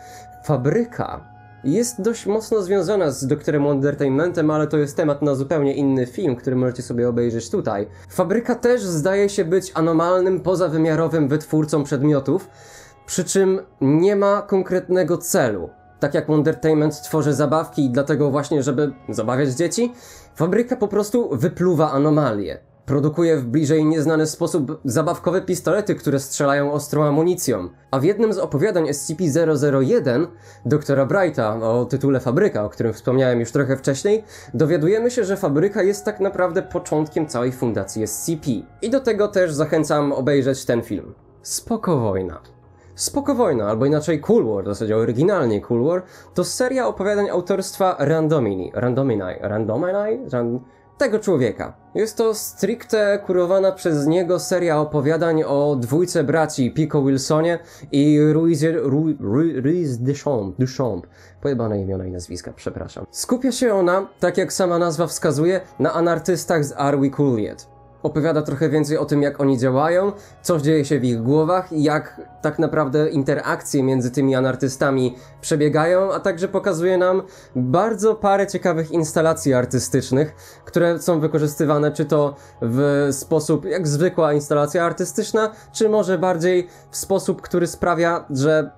Fabryka jest dość mocno związana z Doktorem Wondertainmentem, ale to jest temat na zupełnie inny film, który możecie sobie obejrzeć tutaj. Fabryka też zdaje się być anomalnym, pozawymiarowym wytwórcą przedmiotów, przy czym nie ma konkretnego celu. Tak jak Wondertainment tworzy zabawki i dlatego właśnie, żeby zabawiać dzieci, Fabryka po prostu wypluwa anomalie. Produkuje w bliżej nieznany sposób zabawkowe pistolety, które strzelają ostrą amunicją. A w jednym z opowiadań S C P zero zero jeden doktora Brighta o tytule Fabryka, o którym wspomniałem już trochę wcześniej, dowiadujemy się, że Fabryka jest tak naprawdę początkiem całej fundacji S C P. I do tego też zachęcam obejrzeć ten film. Spokowojna. Spokowojna, albo inaczej Cool War, w zasadzie oryginalnie Cool War, to seria opowiadań autorstwa Randomini. Randomini? Randomini? Rand tego człowieka. Jest to stricte kurowana przez niego seria opowiadań o dwójce braci Pico Wilsonie i Ruizie, Ru, Ru, Ruiz Duchamp, Duchamp. Pojebane imiona i nazwiska, przepraszam. Skupia się ona, tak jak sama nazwa wskazuje, na anartystach z Arwi Cooliet. Opowiada trochę więcej o tym, jak oni działają, co dzieje się w ich głowach i jak tak naprawdę interakcje między tymi anartystami przebiegają, a także pokazuje nam bardzo parę ciekawych instalacji artystycznych, które są wykorzystywane czy to w sposób jak zwykła instalacja artystyczna, czy może bardziej w sposób, który sprawia, że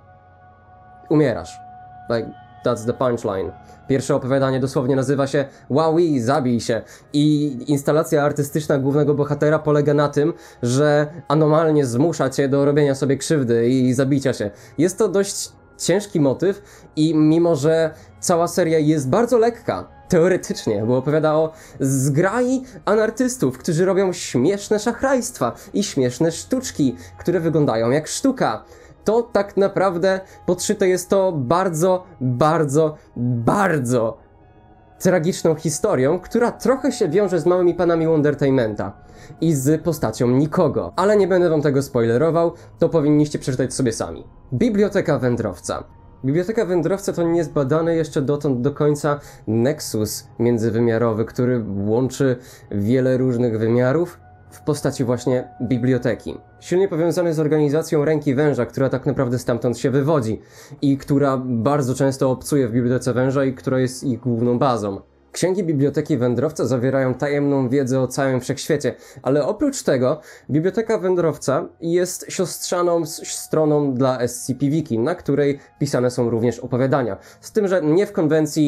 umierasz. Like, that's the punchline. Pierwsze opowiadanie dosłownie nazywa się Wowie, zabij się. I instalacja artystyczna głównego bohatera polega na tym, że anomalnie zmusza cię do robienia sobie krzywdy i zabicia się. Jest to dość ciężki motyw i mimo, że cała seria jest bardzo lekka, teoretycznie, bo opowiada o zgrai anartystów, którzy robią śmieszne szachrajstwa i śmieszne sztuczki, które wyglądają jak sztuka. To tak naprawdę podszyte jest to bardzo, bardzo, bardzo tragiczną historią, która trochę się wiąże z Małymi Panami Wondertainmenta i z postacią Nikogo. Ale nie będę wam tego spoilerował, to powinniście przeczytać sobie sami. Biblioteka Wędrowca. Biblioteka Wędrowca to niezbadany jeszcze dotąd do końca nexus międzywymiarowy, który łączy wiele różnych wymiarów w postaci właśnie biblioteki. Silnie powiązany z organizacją Ręki Węża, która tak naprawdę stamtąd się wywodzi i która bardzo często obcuje w Bibliotece Węża i która jest ich główną bazą. Księgi Biblioteki Wędrowca zawierają tajemną wiedzę o całym wszechświecie, ale oprócz tego Biblioteka Wędrowca jest siostrzaną stroną dla S C P Wiki, na której pisane są również opowiadania. Z tym, że nie w konwencji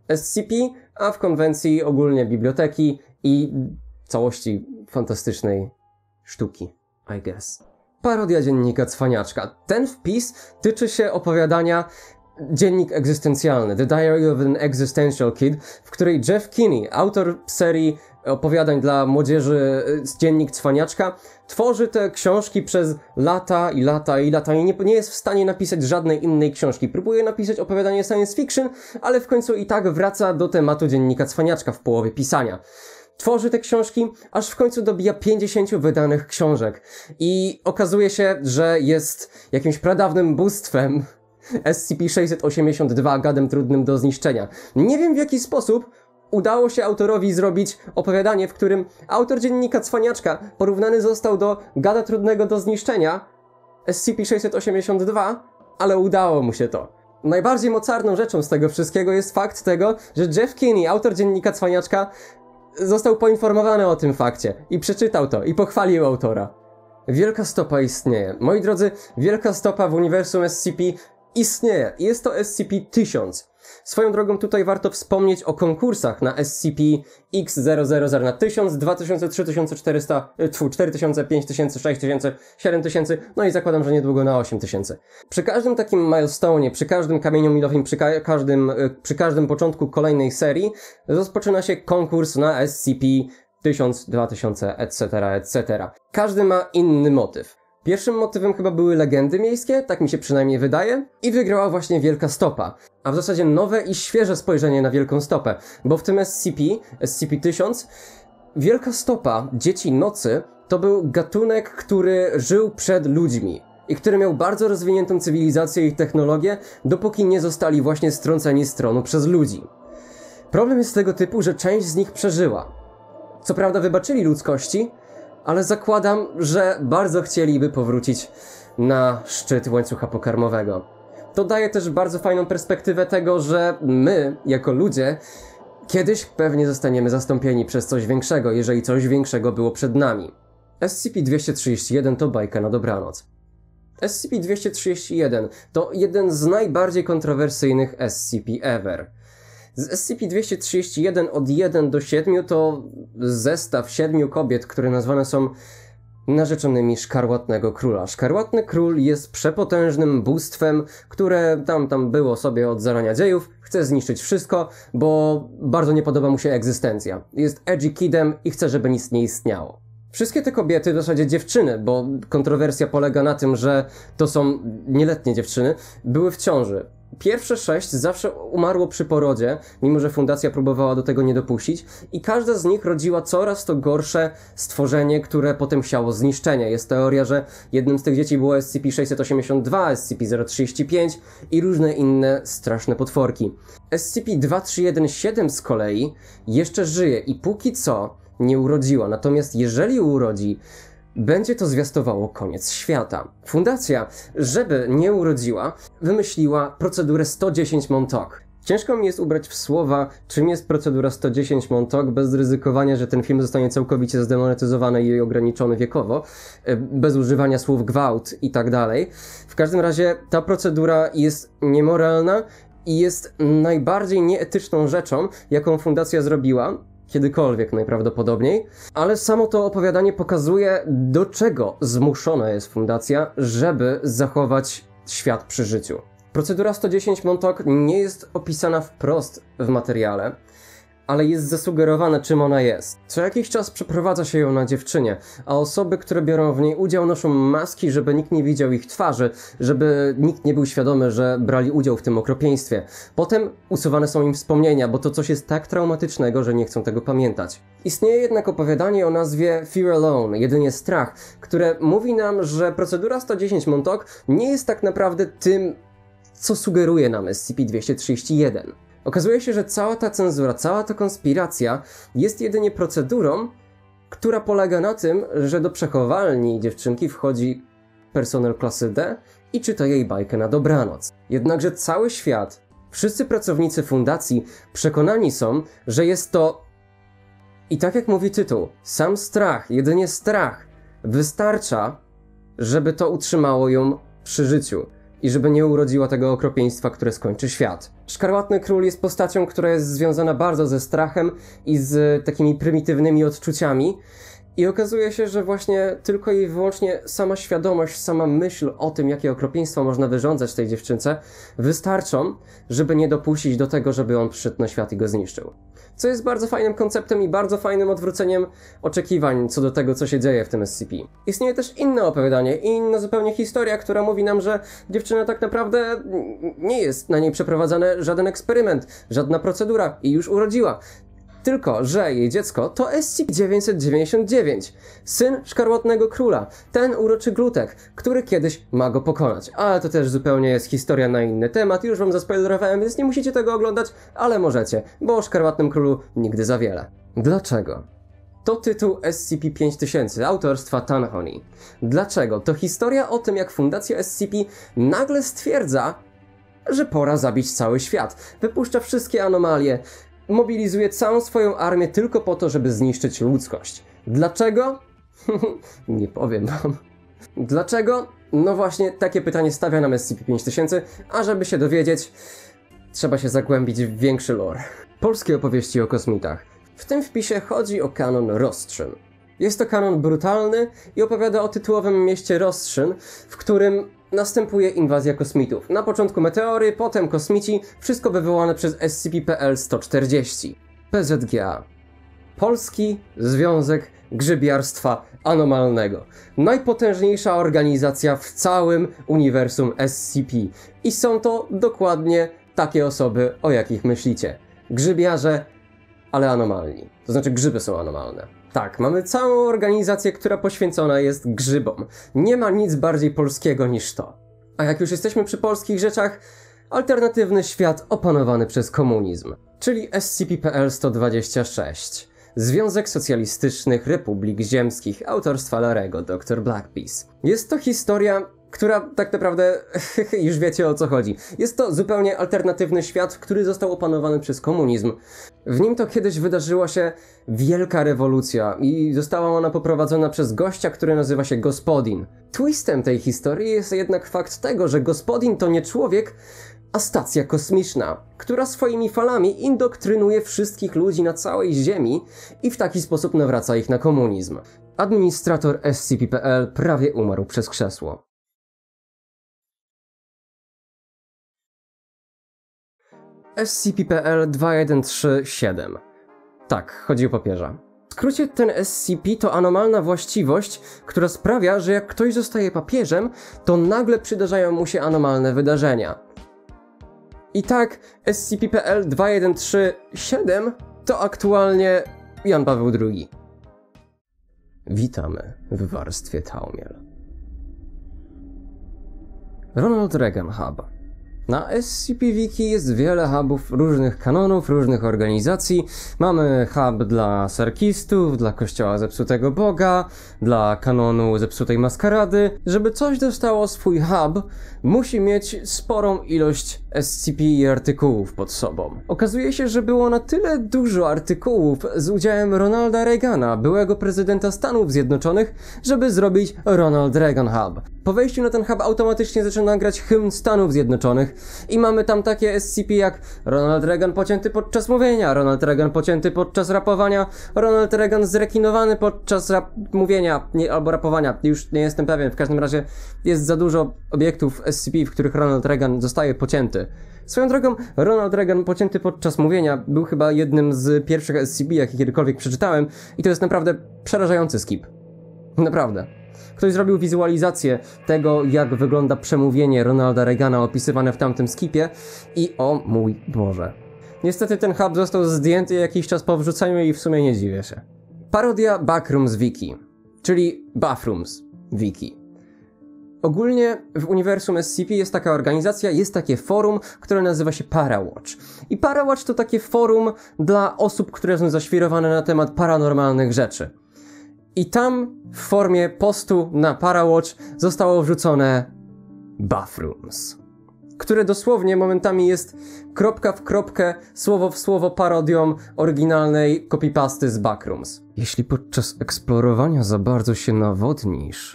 S C P, a w konwencji ogólnie biblioteki i całości fantastycznej sztuki, I guess. Parodia dziennika Cwaniaczka. Ten wpis tyczy się opowiadania Dziennik egzystencjalny, The Diary of an Existential Kid, w której Jeff Kinney, autor serii opowiadań dla młodzieży Dziennik Cwaniaczka, tworzy te książki przez lata i lata i lata i nie, nie jest w stanie napisać żadnej innej książki. Próbuje napisać opowiadanie science fiction, ale w końcu i tak wraca do tematu Dziennika Cwaniaczka w połowie pisania. Tworzy te książki, aż w końcu dobija pięćdziesiąt wydanych książek. I okazuje się, że jest jakimś pradawnym bóstwem S C P sześćset osiemdziesiąt dwa, gadem trudnym do zniszczenia. Nie wiem, w jaki sposób udało się autorowi zrobić opowiadanie, w którym autor Dziennika Cwaniaczka porównany został do gada trudnego do zniszczenia S C P sześćset osiemdziesiąt dwa, ale udało mu się to. Najbardziej mocarną rzeczą z tego wszystkiego jest fakt tego, że Jeff Kinney, autor Dziennika Cwaniaczka, został poinformowany o tym fakcie i przeczytał to i pochwalił autora. Wielka Stopa istnieje. Moi drodzy, Wielka Stopa w uniwersum S C P istnieje. Jest to S C P tysiąc. Swoją drogą tutaj warto wspomnieć o konkursach na S C P X zero zero zero na tysiąc, dwa tysiące, trzy tysiące czterysta, cztery tysiące, pięć tysięcy, sześć tysięcy, siedem tysięcy, no i zakładam, że niedługo na osiem tysięcy. Przy każdym takim milestone'ie, przy każdym kamieniu milowym, przy, ka każdym, przy każdym początku kolejnej serii rozpoczyna się konkurs na S C P tysiąc, dwa tysiące, et cetera, et cetera. Każdy ma inny motyw. Pierwszym motywem chyba były legendy miejskie, tak mi się przynajmniej wydaje, i wygrała właśnie Wielka Stopa. A w zasadzie nowe i świeże spojrzenie na Wielką Stopę, bo w tym S C P, S C P tysiąc, Wielka Stopa, Dzieci Nocy, to był gatunek, który żył przed ludźmi i który miał bardzo rozwiniętą cywilizację i technologię, dopóki nie zostali właśnie strąceni z tronu przez ludzi. Problem jest tego typu, że część z nich przeżyła. Co prawda wybaczyli ludzkości, ale zakładam, że bardzo chcieliby powrócić na szczyt łańcucha pokarmowego. To daje też bardzo fajną perspektywę tego, że my, jako ludzie, kiedyś pewnie zostaniemy zastąpieni przez coś większego, jeżeli coś większego było przed nami. S C P dwieście trzydzieści jeden to bajka na dobranoc. S C P dwieście trzydzieści jeden to jeden z najbardziej kontrowersyjnych S C P ever. Z S C P dwieście trzydzieści jeden od jeden do siedmiu to zestaw siedmiu kobiet, które nazwane są narzeczonymi Szkarłatnego Króla. Szkarłatny Król jest przepotężnym bóstwem, które tam tam było sobie od zarania dziejów, chce zniszczyć wszystko, bo bardzo nie podoba mu się egzystencja. Jest edgy kidem i chce, żeby nic nie istniało. Wszystkie te kobiety, w zasadzie dziewczyny, bo kontrowersja polega na tym, że to są nieletnie dziewczyny, były w ciąży. Pierwsze sześć zawsze umarło przy porodzie, mimo że fundacja próbowała do tego nie dopuścić, i każda z nich rodziła coraz to gorsze stworzenie, które potem chciało zniszczenia. Jest teoria, że jednym z tych dzieci było S C P sześćset osiemdziesiąt dwa, S C P zero trzydzieści pięć i różne inne straszne potworki. S C P dwa trzy jeden siedem z kolei jeszcze żyje i póki co nie urodziła, natomiast jeżeli urodzi, będzie to zwiastowało koniec świata. Fundacja, żeby nie urodziła, wymyśliła procedurę sto dziesięć Montauk. Ciężko mi jest ubrać w słowa, czym jest procedura sto dziesięć Montauk, bez ryzykowania, że ten film zostanie całkowicie zdemonetyzowany i ograniczony wiekowo, bez używania słów gwałt i tak dalej. W każdym razie ta procedura jest niemoralna i jest najbardziej nieetyczną rzeczą, jaką fundacja zrobiła, kiedykolwiek najprawdopodobniej, ale samo to opowiadanie pokazuje, do czego zmuszona jest fundacja, żeby zachować świat przy życiu. Procedura sto dziesięć Montauk nie jest opisana wprost w materiale, ale jest zasugerowane, czym ona jest. Co jakiś czas przeprowadza się ją na dziewczynie, a osoby, które biorą w niej udział, noszą maski, żeby nikt nie widział ich twarzy, żeby nikt nie był świadomy, że brali udział w tym okropieństwie. Potem usuwane są im wspomnienia, bo to coś jest tak traumatycznego, że nie chcą tego pamiętać. Istnieje jednak opowiadanie o nazwie Fear Alone, jedynie strach, które mówi nam, że procedura sto dziesięć Montauk nie jest tak naprawdę tym, co sugeruje nam S C P dwieście trzydzieści jeden. Okazuje się, że cała ta cenzura, cała ta konspiracja jest jedynie procedurą, która polega na tym, że do przechowalni dziewczynki wchodzi personel klasy D i czyta jej bajkę na dobranoc. Jednakże cały świat, wszyscy pracownicy fundacji przekonani są, że jest to, i tak jak mówi tytuł, sam strach, jedynie strach wystarcza, żeby to utrzymało ją przy życiu. i żeby nie urodziła tego okropieństwa, które skończy świat. Szkarłatny Król jest postacią, która jest związana bardzo ze strachem i z takimi prymitywnymi odczuciami. I okazuje się, że właśnie tylko i wyłącznie sama świadomość, sama myśl o tym, jakie okropieństwo można wyrządzać tej dziewczynce, wystarczą, żeby nie dopuścić do tego, żeby on przyszedł na świat i go zniszczył. Co jest bardzo fajnym konceptem i bardzo fajnym odwróceniem oczekiwań co do tego, co się dzieje w tym S C P. Istnieje też inne opowiadanie i inna zupełnie historia, która mówi nam, że dziewczyna tak naprawdę nie jest na niej przeprowadzany żaden eksperyment, żadna procedura i już urodziła. Tylko że jej dziecko to S C P dziewięćset dziewięćdziesiąt dziewięć, syn Szkarłatnego Króla, ten uroczy glutek, który kiedyś ma go pokonać. Ale to też zupełnie jest historia na inny temat, już wam zaspoilerowałem, więc nie musicie tego oglądać, ale możecie, bo o Szkarłatnym Królu nigdy za wiele. Dlaczego? To tytuł S C P pięć tysięcy autorstwa Tanhoney. Dlaczego? To historia o tym, jak Fundacja S C P nagle stwierdza, że pora zabić cały świat. Wypuszcza wszystkie anomalie, mobilizuje całą swoją armię tylko po to, żeby zniszczyć ludzkość. Dlaczego? Nie powiem wam. Dlaczego? No właśnie, takie pytanie stawia nam S C P pięć tysięcy, a żeby się dowiedzieć, trzeba się zagłębić w większy lore. Polskie opowieści o kosmitach. W tym wpisie chodzi o kanon Rostrzyn. Jest to kanon brutalny i opowiada o tytułowym mieście Rostrzyn, w którym następuje inwazja kosmitów. Na początku meteory, potem kosmici, wszystko wywołane przez S C P P L sto czterdzieści. P Z G A. Polski Związek Grzybiarstwa Anomalnego. Najpotężniejsza organizacja w całym uniwersum S C P. I są to dokładnie takie osoby, o jakich myślicie. Grzybiarze, ale anomalni. To znaczy grzyby są anomalne. Tak, mamy całą organizację, która poświęcona jest grzybom. Nie ma nic bardziej polskiego niż to. A jak już jesteśmy przy polskich rzeczach, alternatywny świat opanowany przez komunizm, czyli S C P P L sto dwadzieścia sześć. Związek Socjalistycznych Republik Ziemskich autorstwa Larego, doktor Blackpeace. Jest to historia, która tak naprawdę już wiecie o co chodzi. Jest to zupełnie alternatywny świat, który został opanowany przez komunizm. W nim to kiedyś wydarzyła się wielka rewolucja i została ona poprowadzona przez gościa, który nazywa się Gospodin. Twistem tej historii jest jednak fakt tego, że Gospodin to nie człowiek, a stacja kosmiczna, która swoimi falami indoktrynuje wszystkich ludzi na całej Ziemi i w taki sposób nawraca ich na komunizm. Administrator S C P P L prawie umarł przez krzesło. S C P P L dwa jeden trzy siedem. Tak, chodzi o papieża. W skrócie ten S C P to anomalna właściwość, która sprawia, że jak ktoś zostaje papieżem, to nagle przydarzają mu się anomalne wydarzenia. I tak S C P P L dwa jeden trzy siedem to aktualnie Jan Paweł drugi. Witamy w warstwie Taumiel. Ronald Reagan Hub. Na S C P Wiki jest wiele hubów różnych kanonów, różnych organizacji. Mamy hub dla sarkistów, dla kościoła zepsutego Boga, dla kanonu zepsutej maskarady. Żeby coś dostało swój hub, musi mieć sporą ilość S C P i artykułów pod sobą. Okazuje się, że było na tyle dużo artykułów z udziałem Ronalda Reagana, byłego prezydenta Stanów Zjednoczonych, żeby zrobić Ronald Reagan Hub. Po wejściu na ten hub automatycznie zaczyna grać hymn Stanów Zjednoczonych i mamy tam takie S C P jak Ronald Reagan pocięty podczas mówienia, Ronald Reagan pocięty podczas rapowania, Ronald Reagan zrekinowany podczas rap mówienia nie, albo rapowania. Już nie jestem pewien, w każdym razie jest za dużo obiektów S C P, w których Ronald Reagan zostaje pocięty. Swoją drogą, Ronald Reagan pocięty podczas mówienia był chyba jednym z pierwszych S C P, jakie kiedykolwiek przeczytałem i to jest naprawdę przerażający skip. Naprawdę. Ktoś zrobił wizualizację tego, jak wygląda przemówienie Ronalda Reagana opisywane w tamtym skipie i o mój Boże. Niestety ten hub został zdjęty jakiś czas po wrzucaniu i w sumie nie dziwię się. Parodia Backrooms Wiki, czyli Bathrooms Wiki. Ogólnie w uniwersum S C P jest taka organizacja, jest takie forum, które nazywa się Parawatch. I Parawatch to takie forum dla osób, które są zaświrowane na temat paranormalnych rzeczy. I tam w formie postu na Parawatch zostało wrzucone Bathrooms, które dosłownie momentami jest kropka w kropkę, słowo w słowo parodią oryginalnej copypasty z Backrooms. Jeśli podczas eksplorowania za bardzo się nawodnisz,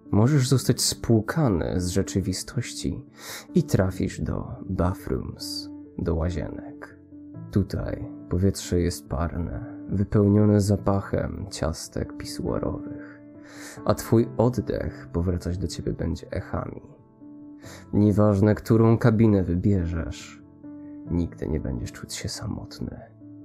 możesz zostać spłukany z rzeczywistości i trafisz do bathrooms, do łazienek. Tutaj powietrze jest parne, wypełnione zapachem ciastek pisuarowych, a twój oddech powracać do ciebie będzie echami. Nieważne, którą kabinę wybierzesz, nigdy nie będziesz czuć się samotny.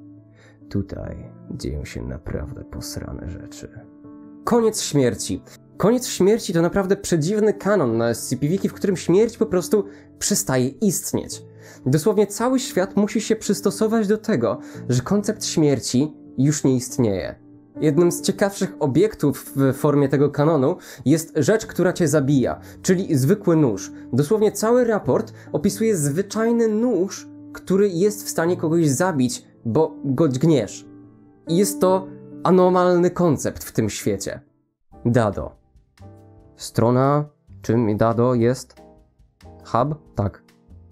Tutaj dzieją się naprawdę posrane rzeczy. Koniec śmierci. Koniec śmierci to naprawdę przedziwny kanon na S C P Wiki, w którym śmierć po prostu przestaje istnieć. Dosłownie cały świat musi się przystosować do tego, że koncept śmierci już nie istnieje. Jednym z ciekawszych obiektów w formie tego kanonu jest rzecz, która cię zabija, czyli zwykły nóż. Dosłownie cały raport opisuje zwyczajny nóż, który jest w stanie kogoś zabić, bo go dźgniesz. I jest to anormalny koncept w tym świecie. Dado. Strona, czym Dado jest? Hub? Tak.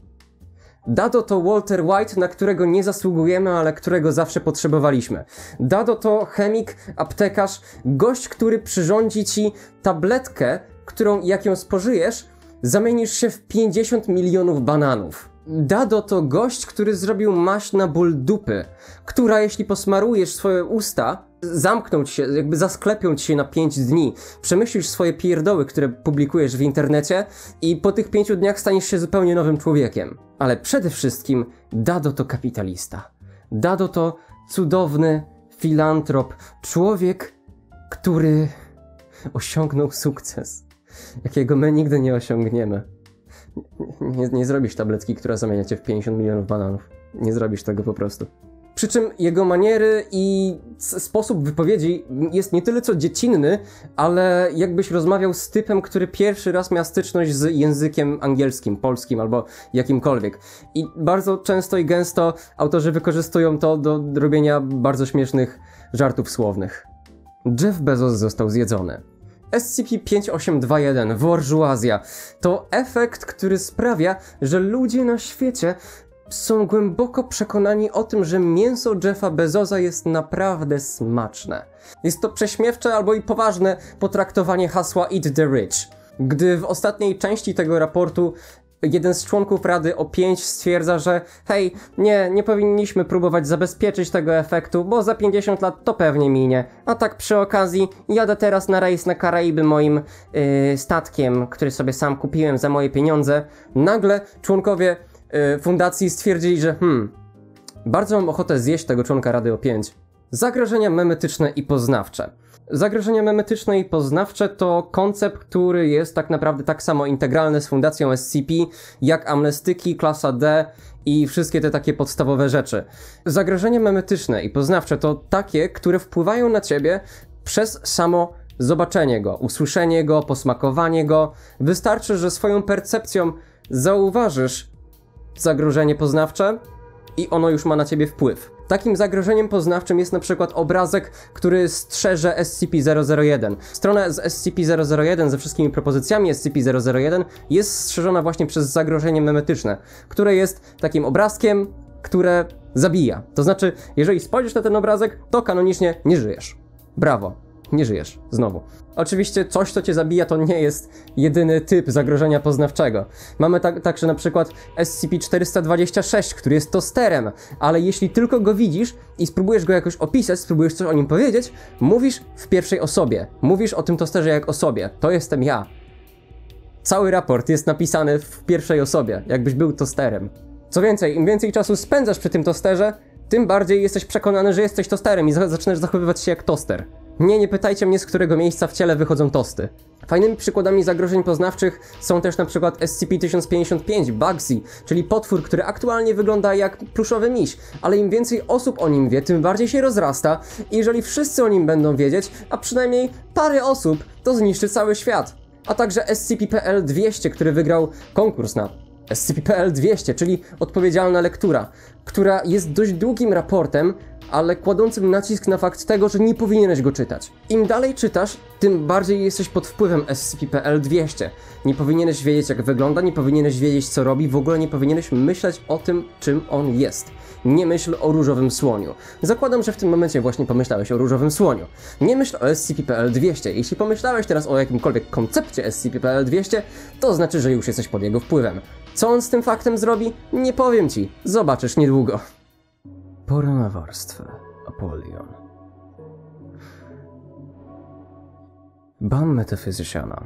Dado to Walter White, na którego nie zasługujemy, ale którego zawsze potrzebowaliśmy. Dado to chemik, aptekarz, gość, który przyrządzi ci tabletkę, którą jak ją spożyjesz, zamienisz się w pięćdziesiąt milionów bananów. Dado to gość, który zrobił maść na ból dupy, która jeśli posmarujesz swoje usta, zamkną ci się, jakby zasklepią ci się na pięć dni, przemyślisz swoje pierdoły, które publikujesz w internecie i po tych pięciu dniach staniesz się zupełnie nowym człowiekiem. Ale przede wszystkim Dado to kapitalista. Dado to cudowny filantrop, człowiek, który osiągnął sukces, jakiego my nigdy nie osiągniemy. Nie, nie zrobisz tabletki, która zamienia cię w pięćdziesiąt milionów bananów. Nie zrobisz tego po prostu. Przy czym jego maniery i sposób wypowiedzi jest nie tyle co dziecinny, ale jakbyś rozmawiał z typem, który pierwszy raz miał styczność z językiem angielskim, polskim albo jakimkolwiek. I bardzo często i gęsto autorzy wykorzystują to do robienia bardzo śmiesznych żartów słownych. Jeff Bezos został zjedzony. S C P pięć osiem dwa jeden, Worżuazja, to efekt, który sprawia, że ludzie na świecie są głęboko przekonani o tym, że mięso Jeffa Bezosa jest naprawdę smaczne. Jest to prześmiewcze albo i poważne potraktowanie hasła Eat the Rich. Gdy w ostatniej części tego raportu jeden z członków Rady O pięć stwierdza, że hej, nie, nie powinniśmy próbować zabezpieczyć tego efektu, bo za pięćdziesiąt lat to pewnie minie. A tak przy okazji jadę teraz na rejs na Karaiby moim yy, statkiem, który sobie sam kupiłem za moje pieniądze. Nagle członkowie yy, fundacji stwierdzili, że hmm, bardzo mam ochotę zjeść tego członka Rady O pięć. Zagrożenia memetyczne i poznawcze. Zagrożenia memetyczne i poznawcze to koncept, który jest tak naprawdę tak samo integralny z fundacją S C P, jak amnestyki, klasa D i wszystkie te takie podstawowe rzeczy. Zagrożenia memetyczne i poznawcze to takie, które wpływają na ciebie przez samo zobaczenie go, usłyszenie go, posmakowanie go. Wystarczy, że swoją percepcją zauważysz zagrożenie poznawcze i ono już ma na ciebie wpływ. Takim zagrożeniem poznawczym jest na przykład obrazek, który strzeże S C P zero zero jeden. Strona z S C P zero zero jeden ze wszystkimi propozycjami S C P zero zero jeden jest strzeżona właśnie przez zagrożenie memetyczne, które jest takim obrazkiem, które zabija. To znaczy, jeżeli spojrzysz na ten obrazek, to kanonicznie nie żyjesz. Brawo. Nie żyjesz. Znowu. Oczywiście coś, co cię zabija, to nie jest jedyny typ zagrożenia poznawczego. Mamy tak, także na przykład S C P czterysta dwadzieścia sześć, który jest tosterem, ale jeśli tylko go widzisz i spróbujesz go jakoś opisać, spróbujesz coś o nim powiedzieć, mówisz w pierwszej osobie. Mówisz o tym tosterze jak o sobie. To jestem ja. Cały raport jest napisany w pierwszej osobie, jakbyś był tosterem. Co więcej, im więcej czasu spędzasz przy tym tosterze, tym bardziej jesteś przekonany, że jesteś tosterem i zaczynasz zachowywać się jak toster. Nie, nie pytajcie mnie, z którego miejsca w ciele wychodzą tosty. Fajnymi przykładami zagrożeń poznawczych są też na przykład S C P tysiąc pięćdziesiąt pięć, Bugsy, czyli potwór, który aktualnie wygląda jak pluszowy miś, ale im więcej osób o nim wie, tym bardziej się rozrasta i jeżeli wszyscy o nim będą wiedzieć, a przynajmniej parę osób, to zniszczy cały świat. A także S C P P L dwieście, który wygrał konkurs na S C P P L dwieście, czyli odpowiedzialna lektura, która jest dość długim raportem, ale kładącym nacisk na fakt tego, że nie powinieneś go czytać. Im dalej czytasz, tym bardziej jesteś pod wpływem S C P P L dwieście. Nie powinieneś wiedzieć, jak wygląda, nie powinieneś wiedzieć, co robi, w ogóle nie powinieneś myśleć o tym, czym on jest. Nie myśl o różowym słoniu. Zakładam, że w tym momencie właśnie pomyślałeś o różowym słoniu. Nie myśl o S C P P L dwieście. Jeśli pomyślałeś teraz o jakimkolwiek koncepcie S C P P L dwieście, to znaczy, że już jesteś pod jego wpływem. Co on z tym faktem zrobi? Nie powiem ci. Zobaczysz niedługo. Pora na warstwę. Apollyon. Ban metafizysiana.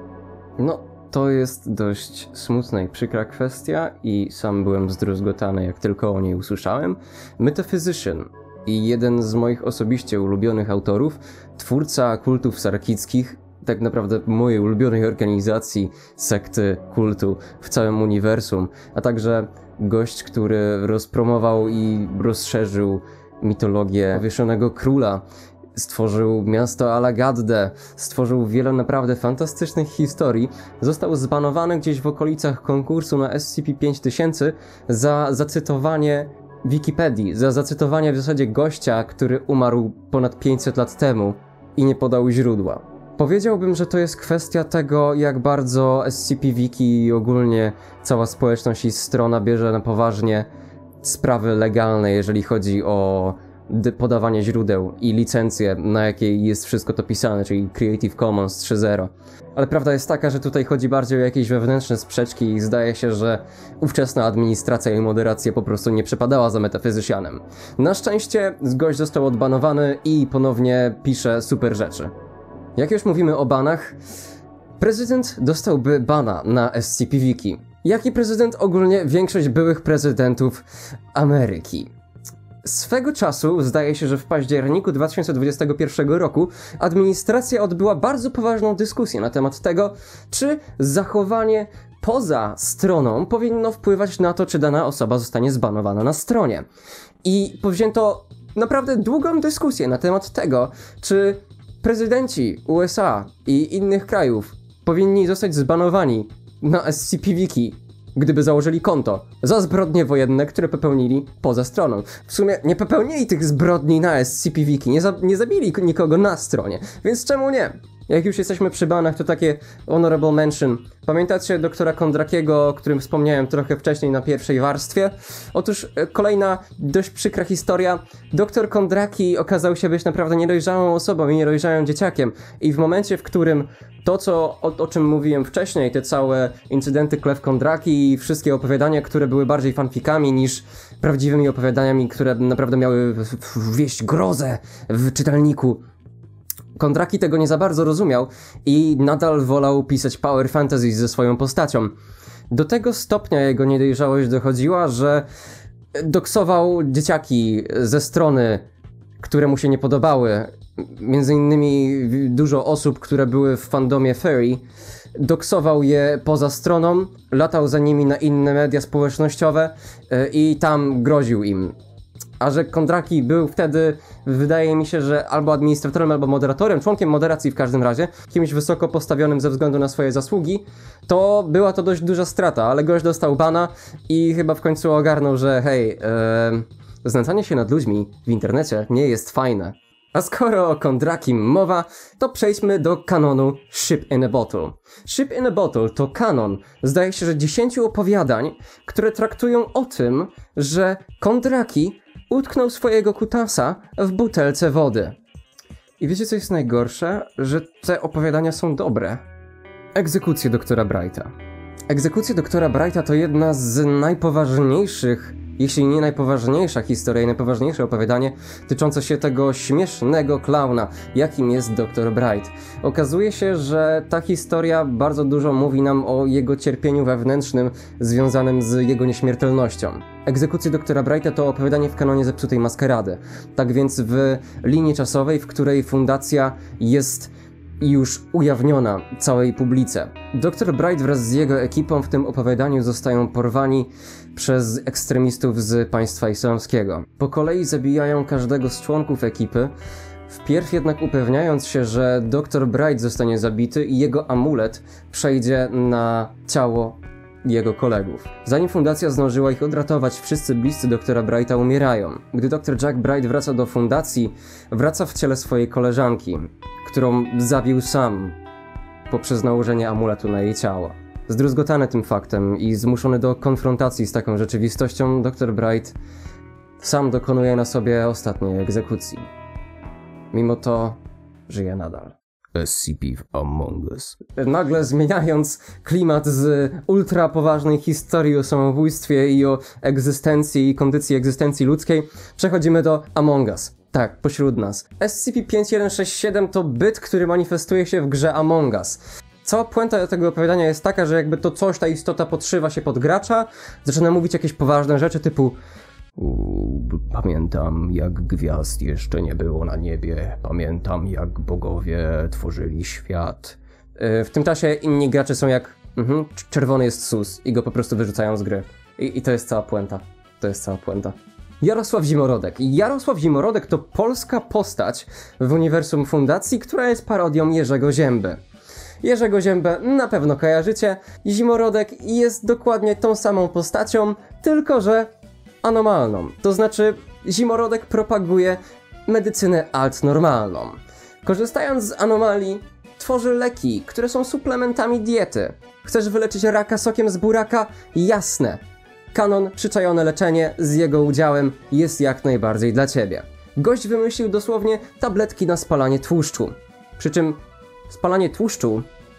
No, to jest dość smutna i przykra kwestia i sam byłem zdruzgotany, jak tylko o niej usłyszałem. Metaphysician i jeden z moich osobiście ulubionych autorów, twórca kultów sarkickich, tak naprawdę mojej ulubionej organizacji, sekty kultu w całym uniwersum, a także gość, który rozpromował i rozszerzył mitologię Wieszonego Króla, stworzył miasto Alagadde, stworzył wiele naprawdę fantastycznych historii, został zbanowany gdzieś w okolicach konkursu na S C P pięć tysięcy za zacytowanie Wikipedii, za zacytowanie w zasadzie gościa, który umarł ponad pięćset lat temu i nie podał źródła. Powiedziałbym, że to jest kwestia tego, jak bardzo S C P Wiki i ogólnie cała społeczność i strona bierze na poważnie sprawy legalne, jeżeli chodzi o podawanie źródeł i licencje, na jakiej jest wszystko to pisane, czyli Creative Commons trzy zero. Ale prawda jest taka, że tutaj chodzi bardziej o jakieś wewnętrzne sprzeczki i zdaje się, że ówczesna administracja i moderacja po prostu nie przepadała za metafizysianem. Na szczęście gość został odbanowany i ponownie pisze super rzeczy. Jak już mówimy o banach, prezydent dostałby bana na S C P Wiki. Jak i prezydent, ogólnie większość byłych prezydentów Ameryki. Swego czasu, zdaje się, że w październiku dwa tysiące dwudziestego pierwszego roku, administracja odbyła bardzo poważną dyskusję na temat tego, czy zachowanie poza stroną powinno wpływać na to, czy dana osoba zostanie zbanowana na stronie. I powzięto naprawdę długą dyskusję na temat tego, czy prezydenci U S A i innych krajów powinni zostać zbanowani na S C P Wiki, gdyby założyli konto za zbrodnie wojenne, które popełnili poza stroną. W sumie nie popełnili tych zbrodni na S C P Wiki, nie, za nie zabili nikogo na stronie, więc czemu nie? Jak już jesteśmy przy banach, to takie honorable mention. Pamiętacie doktora Kondrakiego, o którym wspomniałem trochę wcześniej na pierwszej warstwie? Otóż kolejna dość przykra historia. Doktor Kondraki okazał się być naprawdę niedojrzałą osobą i niedojrzałym dzieciakiem. I w momencie, w którym to, co, o, o czym mówiłem wcześniej, te całe incydenty Klew Kondraki i wszystkie opowiadania, które były bardziej fanfikami niż prawdziwymi opowiadaniami, które naprawdę miały wieść grozę w czytelniku, Kondraki tego nie za bardzo rozumiał i nadal wolał pisać power fantasy ze swoją postacią. Do tego stopnia jego niedojrzałość dochodziła, że doksował dzieciaki ze strony, które mu się nie podobały. Między innymi dużo osób, które były w fandomie furry, doksował je poza stroną, latał za nimi na inne media społecznościowe i tam groził im. A że Kondraki był wtedy, wydaje mi się, że albo administratorem, albo moderatorem, członkiem moderacji w każdym razie, kimś wysoko postawionym ze względu na swoje zasługi, to była to dość duża strata, ale gość dostał bana i chyba w końcu ogarnął, że hej, ee, znęcanie się nad ludźmi w internecie nie jest fajne. A skoro o Kondrakim mowa, to przejdźmy do kanonu Ship in a Bottle. Ship in a Bottle to kanon, zdaje się, że dziesięciu opowiadań, które traktują o tym, że Kondraki utknął swojego kutasa w butelce wody. I wiecie, co jest najgorsze? Że te opowiadania są dobre. Egzekucje doktora Brighta. Egzekucje doktora Brighta to jedna z najpoważniejszych, jeśli nie najpoważniejsza historia i najpoważniejsze opowiadanie tyczące się tego śmiesznego klauna, jakim jest doktor Bright. Okazuje się, że ta historia bardzo dużo mówi nam o jego cierpieniu wewnętrznym związanym z jego nieśmiertelnością. Egzekucje doktora Brighta to opowiadanie w kanonie zepsutej maskarady. Tak więc w linii czasowej, w której fundacja jest już ujawniona całej publice. doktor Bright wraz z jego ekipą w tym opowiadaniu zostają porwani przez ekstremistów z państwa islamskiego. Po kolei zabijają każdego z członków ekipy, wpierw jednak upewniając się, że doktor Bright zostanie zabity i jego amulet przejdzie na ciało jego kolegów. Zanim fundacja zdążyła ich odratować, wszyscy bliscy doktora Brighta umierają. Gdy doktor Jack Bright wraca do fundacji, wraca w ciele swojej koleżanki, którą zabił sam poprzez nałożenie amuletu na jej ciało. Zdruzgotany tym faktem i zmuszony do konfrontacji z taką rzeczywistością, doktor Bright sam dokonuje na sobie ostatniej egzekucji. Mimo to żyje nadal. S C P w Among Us. Nagle zmieniając klimat z ultra poważnej historii o samobójstwie i o egzystencji i kondycji egzystencji ludzkiej, przechodzimy do Among Us. Tak, pośród nas. S C P pięć jeden sześć siedem to byt, który manifestuje się w grze Among Us. Cała puenta tego opowiadania jest taka, że jakby to coś, ta istota podszywa się pod gracza, zaczyna mówić jakieś poważne rzeczy typu Uuu, pamiętam, jak gwiazd jeszcze nie było na niebie. Pamiętam, jak bogowie tworzyli świat. Yy, w tym czasie inni gracze są jak mhm, czerwony jest sus i go po prostu wyrzucają z gry. I, I to jest cała puenta. To jest cała puenta. Jarosław Zimorodek. Jarosław Zimorodek to polska postać w uniwersum Fundacji, która jest parodią Jerzego Zięby. Jerzego Ziębę na pewno kojarzycie. Zimorodek jest dokładnie tą samą postacią, tylko że anomalną. To znaczy, Zimorodek propaguje medycynę alt-normalną. Korzystając z anomalii, tworzy leki, które są suplementami diety. Chcesz wyleczyć raka sokiem z buraka? Jasne. Kanon, przyczajone leczenie z jego udziałem jest jak najbardziej dla ciebie. Gość wymyślił dosłownie tabletki na spalanie tłuszczu. Przy czym spalanie tłuszczu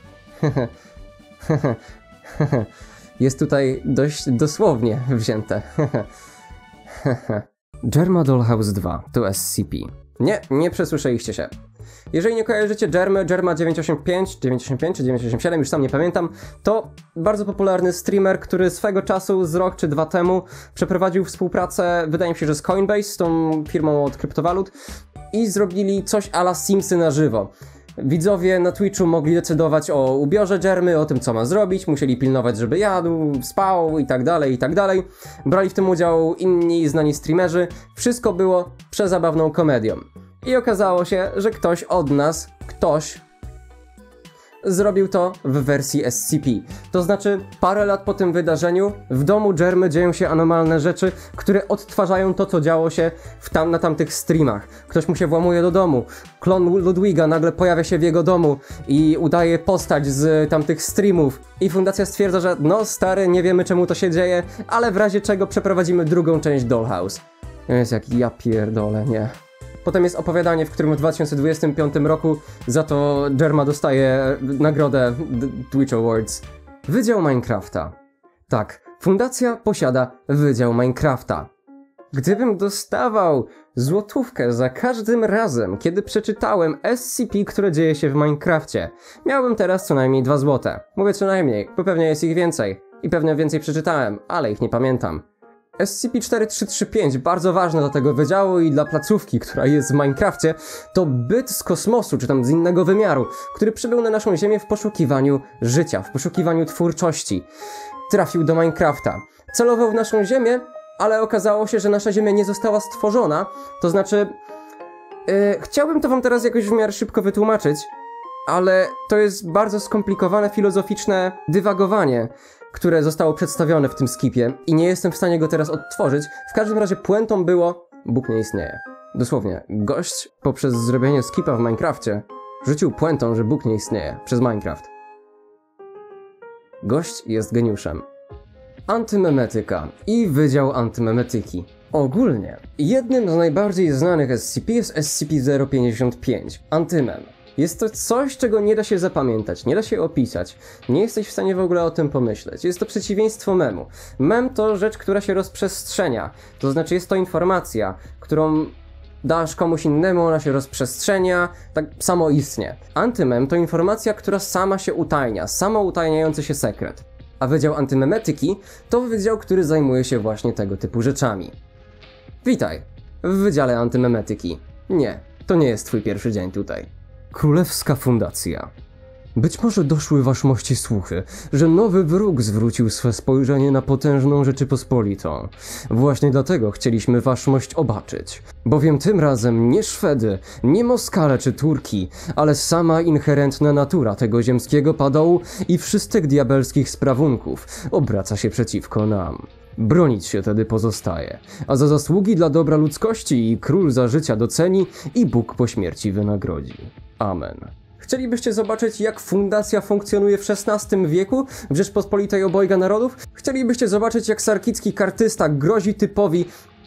jest tutaj dość dosłownie wzięte. Jerma Dollhouse dwa to S C P. Nie, nie przesłyszeliście się. Jeżeli nie kojarzycie Jermy, Jerma dziewięć osiem pięć, dziewięć osiem pięć czy dziewięć osiem siedem, już sam nie pamiętam, to bardzo popularny streamer, który swego czasu, z rok czy dwa temu, przeprowadził współpracę, wydaje mi się, że z Coinbase, z tą firmą od kryptowalut, i zrobili coś a la Simsy na żywo. Widzowie na Twitchu mogli decydować o ubiorze Jermy, o tym, co ma zrobić, musieli pilnować, żeby jadł, spał i tak dalej, i tak dalej. Brali w tym udział inni znani streamerzy. Wszystko było przezabawną komedią. I okazało się, że ktoś od nas, ktoś zrobił to w wersji S C P. To znaczy, parę lat po tym wydarzeniu w domu Jermy dzieją się anormalne rzeczy, które odtwarzają to, co działo się w tam, na tamtych streamach. Ktoś mu się włamuje do domu, klon Ludwiga nagle pojawia się w jego domu i udaje postać z tamtych streamów. I fundacja stwierdza, że no stary, nie wiemy czemu to się dzieje, ale w razie czego przeprowadzimy drugą część Dollhouse. Jest jak ja pierdolę, nie. Potem jest opowiadanie, w którym w dwa tysiące dwudziestym piątym roku za to Jerma dostaje nagrodę Twitch Awards. Wydział Minecrafta. Tak, fundacja posiada Wydział Minecrafta. Gdybym dostawał złotówkę za każdym razem, kiedy przeczytałem S C P, które dzieje się w Minecrafcie, miałbym teraz co najmniej dwa złote. Mówię co najmniej, bo pewnie jest ich więcej. I pewnie więcej przeczytałem, ale ich nie pamiętam. S C P cztery trzy trzy pięć, bardzo ważne dla tego wydziału i dla placówki, która jest w Minecrafcie, to byt z kosmosu, czy tam z innego wymiaru, który przybył na naszą ziemię w poszukiwaniu życia, w poszukiwaniu twórczości. Trafił do Minecrafta. Celował w naszą ziemię, ale okazało się, że nasza ziemia nie została stworzona, to znaczy... Yy, chciałbym to wam teraz jakoś w miarę szybko wytłumaczyć, ale to jest bardzo skomplikowane, filozoficzne dywagowanie, które zostało przedstawione w tym skipie i nie jestem w stanie go teraz odtworzyć. W każdym razie puentą było: Bóg nie istnieje. Dosłownie, gość poprzez zrobienie skipa w Minecrafcie rzucił puentą, że Bóg nie istnieje przez Minecraft. Gość jest geniuszem. Antymemetyka i Wydział Antymemetyki. Ogólnie, jednym z najbardziej znanych S C P jest S C P zero pięćdziesiąt pięć, Antymem. Jest to coś, czego nie da się zapamiętać, nie da się opisać, nie jesteś w stanie w ogóle o tym pomyśleć. Jest to przeciwieństwo memu. Mem to rzecz, która się rozprzestrzenia, to znaczy jest to informacja, którą dasz komuś innemu, ona się rozprzestrzenia, tak samoistnie. Antymem to informacja, która sama się utajnia, samo utajniający się sekret. A Wydział Antymemetyki to wydział, który zajmuje się właśnie tego typu rzeczami. Witaj w Wydziale Antymemetyki. Nie, to nie jest twój pierwszy dzień tutaj. Królewska Fundacja. Być może doszły waszmości słuchy, że nowy wróg zwrócił swe spojrzenie na potężną Rzeczypospolitą. Właśnie dlatego chcieliśmy waszmość obaczyć. Bowiem tym razem nie Szwedy, nie Moskale czy Turki, ale sama inherentna natura tego ziemskiego padołu i wszystkich diabelskich sprawunków obraca się przeciwko nam. Bronić się tedy pozostaje, a za zasługi dla dobra ludzkości i król za życia doceni i Bóg po śmierci wynagrodzi. Amen. Chcielibyście zobaczyć, jak fundacja funkcjonuje w szesnastym wieku w Rzeczpospolitej Obojga Narodów? Chcielibyście zobaczyć, jak sarkicki kartysta grozi typowi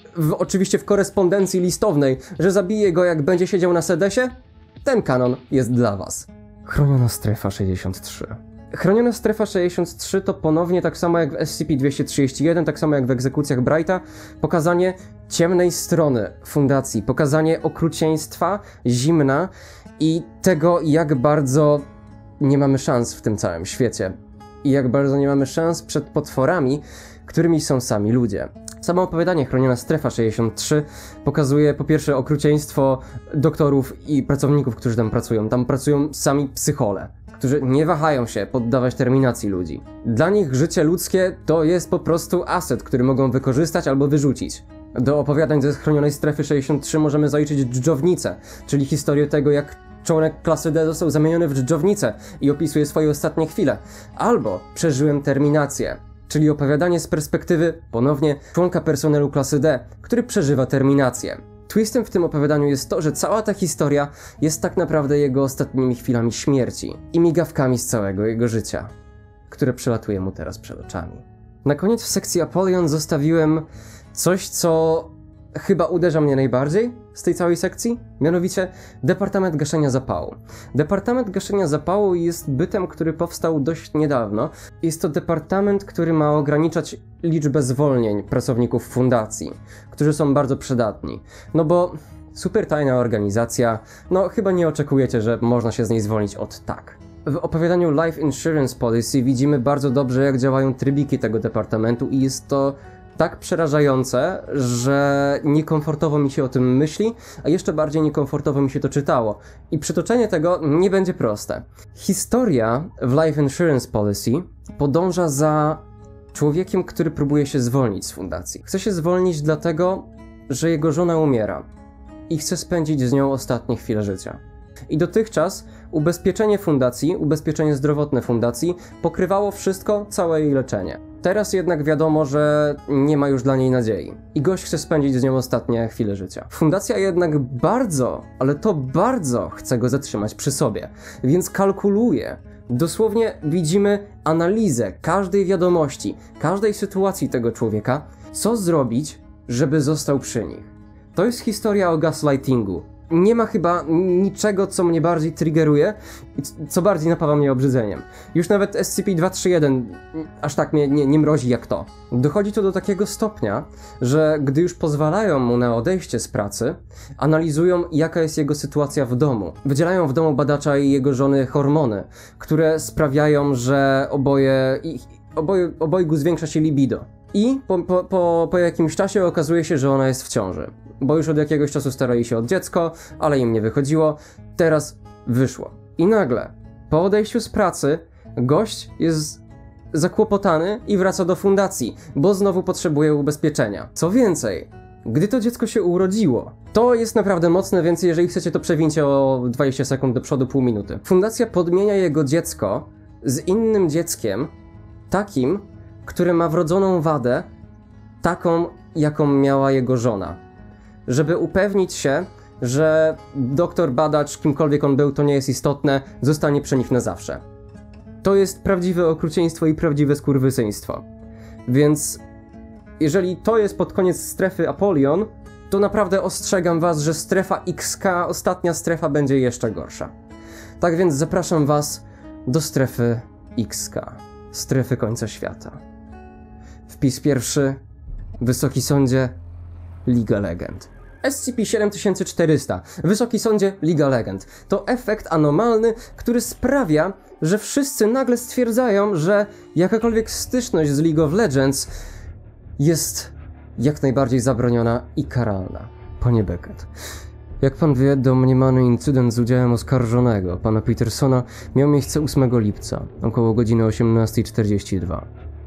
w, oczywiście w korespondencji listownej, że zabije go jak będzie siedział na sedesie, ten kanon jest dla was. Chroniona strefa sześćdziesiąt trzy. Chroniona strefa sześćdziesiąt trzy to ponownie tak samo jak w S C P dwieście trzydzieści jeden, tak samo jak w egzekucjach Brighta, pokazanie ciemnej strony fundacji, pokazanie okrucieństwa, zimna i tego, jak bardzo nie mamy szans w tym całym świecie. I jak bardzo nie mamy szans przed potworami, którymi są sami ludzie. Samo opowiadanie Chroniona strefa sześćdziesiąt trzy pokazuje po pierwsze okrucieństwo doktorów i pracowników, którzy tam pracują. Tam pracują sami psychole, którzy nie wahają się poddawać terminacji ludzi. Dla nich życie ludzkie to jest po prostu aset, który mogą wykorzystać albo wyrzucić. Do opowiadań ze Chronionej strefy sześćdziesiąt trzy możemy zaliczyć dżdżownicę, czyli historię tego, jak członek klasy D został zamieniony w dżdżownicę i opisuje swoje ostatnie chwile. Albo Przeżyłem terminację, czyli opowiadanie z perspektywy, ponownie, członka personelu klasy D, który przeżywa terminację. Twistem w tym opowiadaniu jest to, że cała ta historia jest tak naprawdę jego ostatnimi chwilami śmierci i migawkami z całego jego życia, które przelatuje mu teraz przed oczami. Na koniec w sekcji Apollyon zostawiłem coś, co chyba uderza mnie najbardziej z tej całej sekcji, mianowicie Departament Gaszenia Zapału. Departament Gaszenia Zapału jest bytem, który powstał dość niedawno. Jest to departament, który ma ograniczać liczbę zwolnień pracowników fundacji, którzy są bardzo przydatni. No bo super tajna organizacja, no chyba nie oczekujecie, że można się z niej zwolnić od tak. W opowiadaniu Life Insurance Policy widzimy bardzo dobrze, jak działają trybiki tego departamentu i jest to tak przerażające, że niekomfortowo mi się o tym myśli, a jeszcze bardziej niekomfortowo mi się to czytało. I przytoczenie tego nie będzie proste. Historia w Life Insurance Policy podąża za człowiekiem, który próbuje się zwolnić z fundacji. Chce się zwolnić dlatego, że jego żona umiera i chce spędzić z nią ostatnie chwile życia. I dotychczas ubezpieczenie fundacji, ubezpieczenie zdrowotne fundacji pokrywało wszystko, całe jej leczenie. Teraz jednak wiadomo, że nie ma już dla niej nadziei i gość chce spędzić z nią ostatnie chwile życia. Fundacja jednak bardzo, ale to bardzo chce go zatrzymać przy sobie, więc kalkuluje. Dosłownie widzimy analizę każdej wiadomości, każdej sytuacji tego człowieka, co zrobić, żeby został przy nich. To jest historia o gaslightingu. Nie ma chyba niczego, co mnie bardziej triggeruje i co bardziej napawa mnie obrzydzeniem. Już nawet S C P dwieście trzydzieści jeden aż tak mnie nie, nie mrozi jak to. Dochodzi to do takiego stopnia, że gdy już pozwalają mu na odejście z pracy, analizują, jaka jest jego sytuacja w domu. Wydzielają w domu badacza i jego żony hormony, które sprawiają, że oboje, oboje obojgu zwiększa się libido. I po, po, po, po jakimś czasie okazuje się, że ona jest w ciąży. Bo już od jakiegoś czasu starali się o dziecko, ale im nie wychodziło. Teraz wyszło. I nagle, po odejściu z pracy, gość jest zakłopotany i wraca do fundacji, bo znowu potrzebuje ubezpieczenia. Co więcej, gdy to dziecko się urodziło, to jest naprawdę mocne, więc jeżeli chcecie, to przewincie o dwadzieścia sekund do przodu, pół minuty. Fundacja podmienia jego dziecko z innym dzieckiem, takim, które ma wrodzoną wadę, taką, jaką miała jego żona. Żeby upewnić się, że doktor, badacz, kimkolwiek on był, to nie jest istotne, zostanie przy nich na zawsze. To jest prawdziwe okrucieństwo i prawdziwe skurwysyństwo. Więc jeżeli to jest pod koniec strefy Apollyon, to naprawdę ostrzegam was, że strefa X K, ostatnia strefa, będzie jeszcze gorsza. Tak więc zapraszam was do strefy X K, strefy końca świata. Wpis pierwszy. Wysoki Sądzie, Liga Legend. S C P siedem tysięcy czterysta. Wysoki Sądzie, Liga Legend. To efekt anomalny, który sprawia, że wszyscy nagle stwierdzają, że jakakolwiek styczność z League of Legends jest jak najbardziej zabroniona i karalna. Panie Beckett, jak pan wie, domniemany incydent z udziałem oskarżonego, pana Petersona, miał miejsce ósmego lipca, około godziny osiemnastej czterdzieści dwa.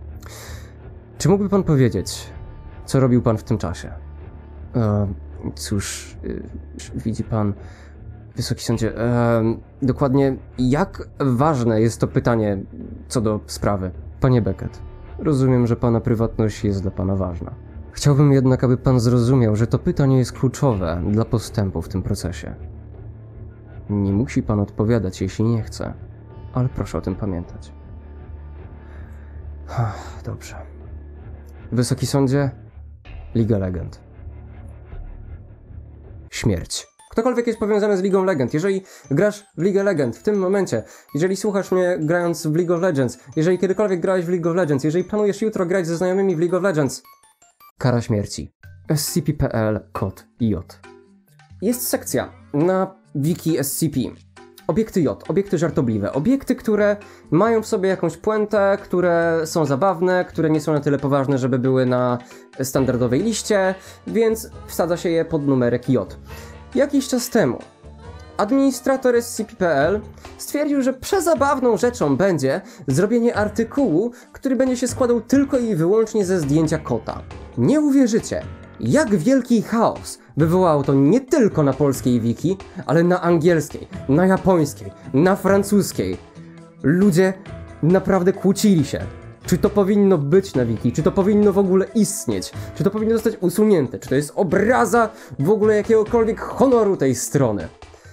Czy mógłby pan powiedzieć, co robił pan w tym czasie? E, cóż, y, widzi pan, Wysoki Sądzie, e, dokładnie jak ważne jest to pytanie co do sprawy? Panie Beckett, rozumiem, że pana prywatność jest dla pana ważna. Chciałbym jednak, aby pan zrozumiał, że to pytanie jest kluczowe dla postępu w tym procesie. Nie musi pan odpowiadać, jeśli nie chce, ale proszę o tym pamiętać. Dobrze. Wysoki Sądzie, Liga Legend. śmierć. Ktokolwiek jest powiązany z League of Legends, jeżeli grasz w League of Legends w tym momencie, jeżeli słuchasz mnie grając w League of Legends, jeżeli kiedykolwiek grałeś w League of Legends, jeżeli planujesz jutro grać ze znajomymi w League of Legends, kara śmierci. S C P kropka P L kod J. Jest sekcja na wiki S C P. Obiekty J, obiekty żartobliwe, obiekty, które mają w sobie jakąś puentę, które są zabawne, które nie są na tyle poważne, żeby były na standardowej liście, więc wsadza się je pod numerek J. Jakiś czas temu administrator S C P kropka P L stwierdził, że przezabawną rzeczą będzie zrobienie artykułu, który będzie się składał tylko i wyłącznie ze zdjęcia kota. Nie uwierzycie, jak wielki chaos wywołało to nie tylko na polskiej wiki, ale na angielskiej, na japońskiej, na francuskiej. Ludzie naprawdę kłócili się. Czy to powinno być na wiki? Czy to powinno w ogóle istnieć? Czy to powinno zostać usunięte? Czy to jest obraza w ogóle jakiegokolwiek honoru tej strony?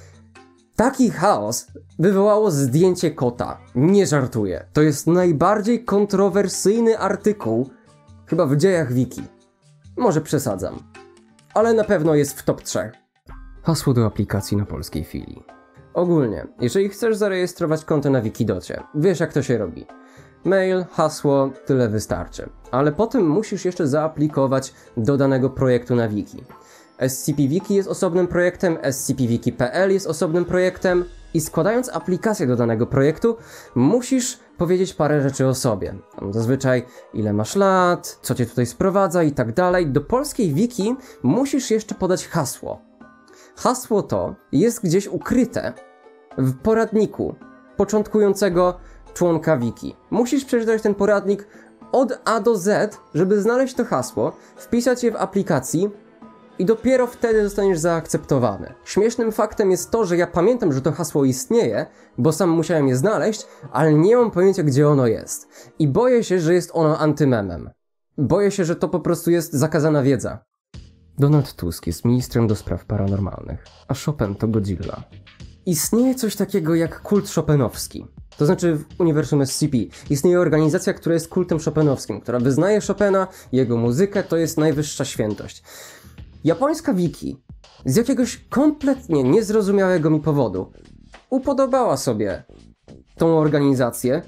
Taki chaos wywołało zdjęcie kota. Nie żartuję. To jest najbardziej kontrowersyjny artykuł chyba w dziejach wiki. Może przesadzam. Ale na pewno jest w top trzech. Hasło do aplikacji na polskiej filii. Ogólnie, jeżeli chcesz zarejestrować konto na Wikidocie, wiesz jak to się robi. Mail, hasło, tyle wystarczy. Ale potem musisz jeszcze zaaplikować do danego projektu na wiki. S C P Wiki jest osobnym projektem, S C P Wiki kropka P L jest osobnym projektem i składając aplikację do danego projektu, musisz powiedzieć parę rzeczy o sobie. Zazwyczaj ile masz lat, co cię tutaj sprowadza i tak dalej. Do polskiej wiki musisz jeszcze podać hasło. Hasło to jest gdzieś ukryte w poradniku początkującego członka wiki. Musisz przeczytać ten poradnik od A do Z, żeby znaleźć to hasło, wpisać je w aplikacji i dopiero wtedy zostaniesz zaakceptowany. Śmiesznym faktem jest to, że ja pamiętam, że to hasło istnieje, bo sam musiałem je znaleźć, ale nie mam pojęcia, gdzie ono jest. I boję się, że jest ono antymemem. Boję się, że to po prostu jest zakazana wiedza. Donald Tusk jest ministrem do spraw paranormalnych, a Chopin to Godzilla. Istnieje coś takiego jak kult chopinowski. To znaczy w uniwersum S C P istnieje organizacja, która jest kultem chopinowskim, która wyznaje Chopina, jego muzykę, to jest najwyższa świętość. Japońska wiki z jakiegoś kompletnie niezrozumiałego mi powodu upodobała sobie tą organizację,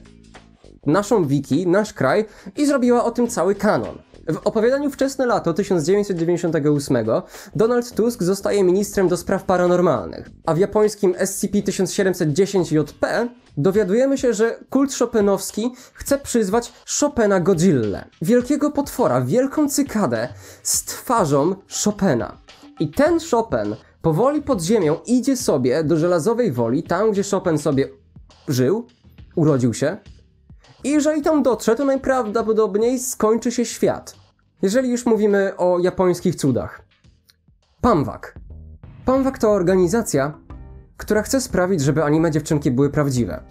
naszą wiki, nasz kraj i zrobiła o tym cały kanon. W opowiadaniu Wczesne lato tysiąc dziewięćset dziewięćdziesiątego ósmego Donald Tusk zostaje ministrem do spraw paranormalnych, a w japońskim S C P tysiąc siedemset dziesięć J P dowiadujemy się, że kult chopinowski chce przyzwać Chopina Godzillę, wielkiego potwora, wielką cykadę z twarzą Chopina. I ten Chopin powoli pod ziemią idzie sobie do Żelazowej Woli, tam gdzie Chopin sobie żył, urodził się. I jeżeli tam dotrze, to najprawdopodobniej skończy się świat. Jeżeli już mówimy o japońskich cudach. Pamwak. Pamwak to organizacja, która chce sprawić, żeby anime dziewczynki były prawdziwe.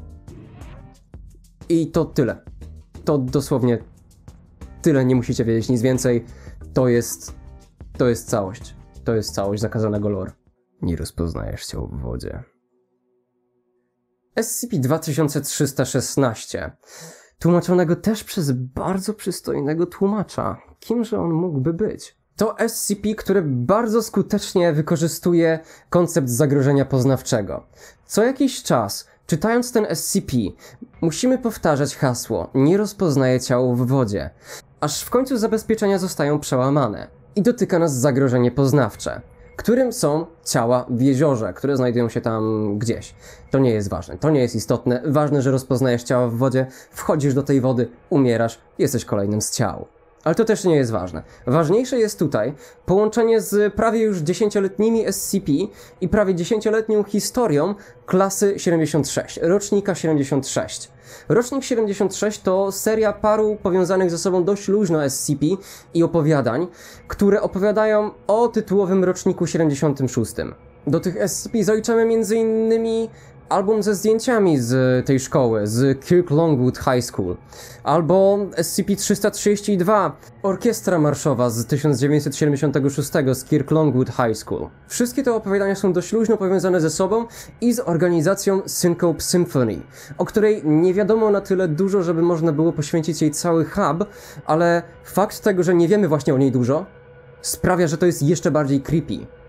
I to tyle. To dosłownie tyle, nie musicie wiedzieć nic więcej. To jest... to jest całość. To jest całość zakazanego lore. Nie rozpoznajesz ciał w wodzie. S C P dwa tysiące trzysta szesnaście, tłumaczonego też przez bardzo przystojnego tłumacza. Kimże on mógłby być? To S C P, które bardzo skutecznie wykorzystuje koncept zagrożenia poznawczego. Co jakiś czas, czytając ten S C P, musimy powtarzać hasło "nie rozpoznaje ciał w wodzie", aż w końcu zabezpieczenia zostają przełamane i dotyka nas zagrożenie poznawcze, którym są ciała w jeziorze, które znajdują się tam gdzieś. To nie jest ważne, to nie jest istotne. Ważne, że rozpoznajesz ciała w wodzie, wchodzisz do tej wody, umierasz, jesteś kolejnym z ciał. Ale to też nie jest ważne. Ważniejsze jest tutaj połączenie z prawie już dziesięcioletnimi S C P i prawie dziesięcioletnią historią klasy siedemdziesiąt sześć, rocznika siedemdziesiąt sześć. Rocznik siedemdziesiąt sześć to seria paru powiązanych ze sobą dość luźno S C P i opowiadań, które opowiadają o tytułowym roczniku siedemdziesiątym szóstym. Do tych S C P zaliczamy między innymi album ze zdjęciami z tej szkoły, z Kirk Longwood High School, albo S C P trzysta trzydzieści dwa, orkiestra marszowa z tysiąc dziewięćset siedemdziesiątego szóstego z Kirk Longwood High School. Wszystkie te opowiadania są dość luźno powiązane ze sobą i z organizacją Syncope Symphony, o której nie wiadomo na tyle dużo, żeby można było poświęcić jej cały hub, ale fakt tego, że nie wiemy właśnie o niej dużo, sprawia, że to jest jeszcze bardziej creepy.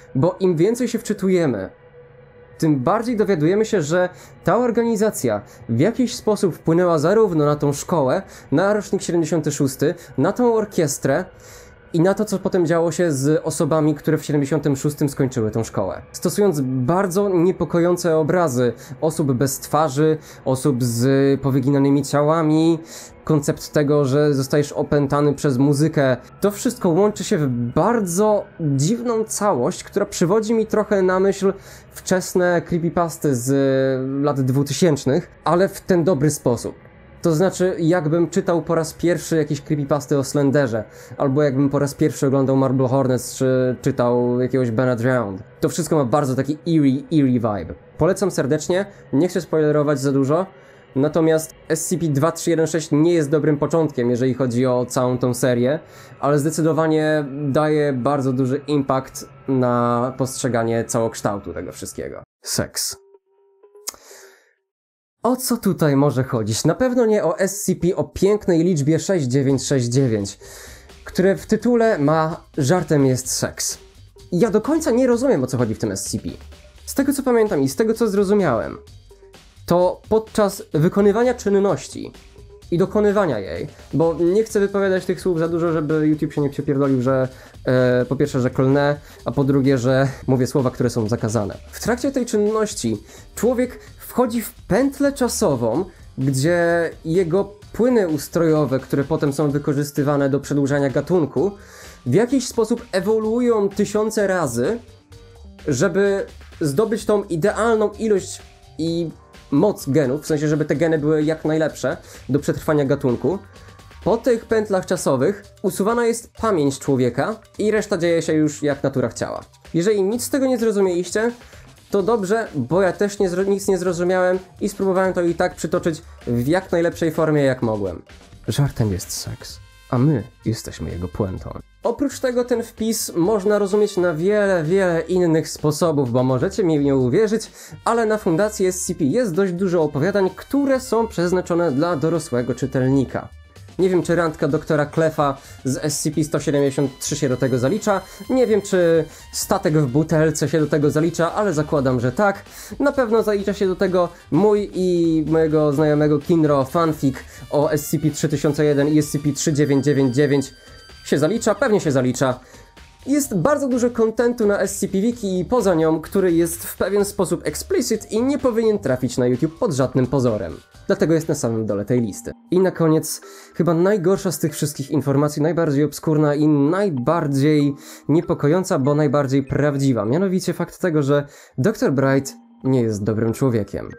bo im więcej się wczytujemy, tym bardziej dowiadujemy się, że ta organizacja w jakiś sposób wpłynęła zarówno na tą szkołę, na rocznik siedemdziesiąty szósty, na tą orkiestrę i na to, co potem działo się z osobami, które w siedemdziesiątym szóstym skończyły tą szkołę. Stosując bardzo niepokojące obrazy osób bez twarzy, osób z powyginanymi ciałami, koncept tego, że zostajesz opętany przez muzykę, to wszystko łączy się w bardzo dziwną całość, która przywodzi mi trochę na myśl wczesne creepypasty z lat dwutysięcznych, ale w ten dobry sposób. To znaczy, jakbym czytał po raz pierwszy jakieś creepypasty o Slenderze, albo jakbym po raz pierwszy oglądał Marble Hornets, czy czytał jakiegoś Bena Drowned. To wszystko ma bardzo taki eerie, eerie vibe. Polecam serdecznie, nie chcę spoilerować za dużo, natomiast S C P dwa trzy jeden sześć nie jest dobrym początkiem, jeżeli chodzi o całą tą serię, ale zdecydowanie daje bardzo duży impact na postrzeganie całokształtu tego wszystkiego. Seks. O co tutaj może chodzić? Na pewno nie o S C P o pięknej liczbie sześć dziewięć sześć dziewięć, które w tytule ma "Żartem jest seks". Ja do końca nie rozumiem, o co chodzi w tym S C P. Z tego co pamiętam i z tego co zrozumiałem, to podczas wykonywania czynności i dokonywania jej, bo nie chcę wypowiadać tych słów za dużo, żeby YouTube się nie przepierdolił, że e, po pierwsze, że klnę, a po drugie, że mówię słowa, które są zakazane. W trakcie tej czynności człowiek wchodzi w pętlę czasową, gdzie jego płyny ustrojowe, które potem są wykorzystywane do przedłużania gatunku, w jakiś sposób ewoluują tysiące razy, żeby zdobyć tą idealną ilość i moc genów, w sensie, żeby te geny były jak najlepsze do przetrwania gatunku. Po tych pętlach czasowych usuwana jest pamięć człowieka i reszta dzieje się już jak natura chciała. Jeżeli nic z tego nie zrozumieliście, to dobrze, bo ja też nie, nic nie zrozumiałem i spróbowałem to i tak przytoczyć w jak najlepszej formie jak mogłem. Żartem jest seks, a my jesteśmy jego puentą. Oprócz tego ten wpis można rozumieć na wiele, wiele innych sposobów, bo możecie mi nie uwierzyć, ale na fundacji S C P jest dość dużo opowiadań, które są przeznaczone dla dorosłego czytelnika. Nie wiem, czy randka doktora Clefa z S C P sto siedemdziesiąt trzy się do tego zalicza, nie wiem, czy statek w butelce się do tego zalicza, ale zakładam, że tak. Na pewno zalicza się do tego mój i mojego znajomego Kinro fanfic o S C P trzy tysiące jeden i S C P trzy dziewięć dziewięć dziewięć. Się zalicza? Pewnie się zalicza. Jest bardzo dużo kontentu na S C P Wiki i poza nią, który jest w pewien sposób explicit i nie powinien trafić na YouTube pod żadnym pozorem. Dlatego jest na samym dole tej listy. I na koniec, chyba najgorsza z tych wszystkich informacji, najbardziej obskurna i najbardziej niepokojąca, bo najbardziej prawdziwa. Mianowicie fakt tego, że doktor Bright nie jest dobrym człowiekiem.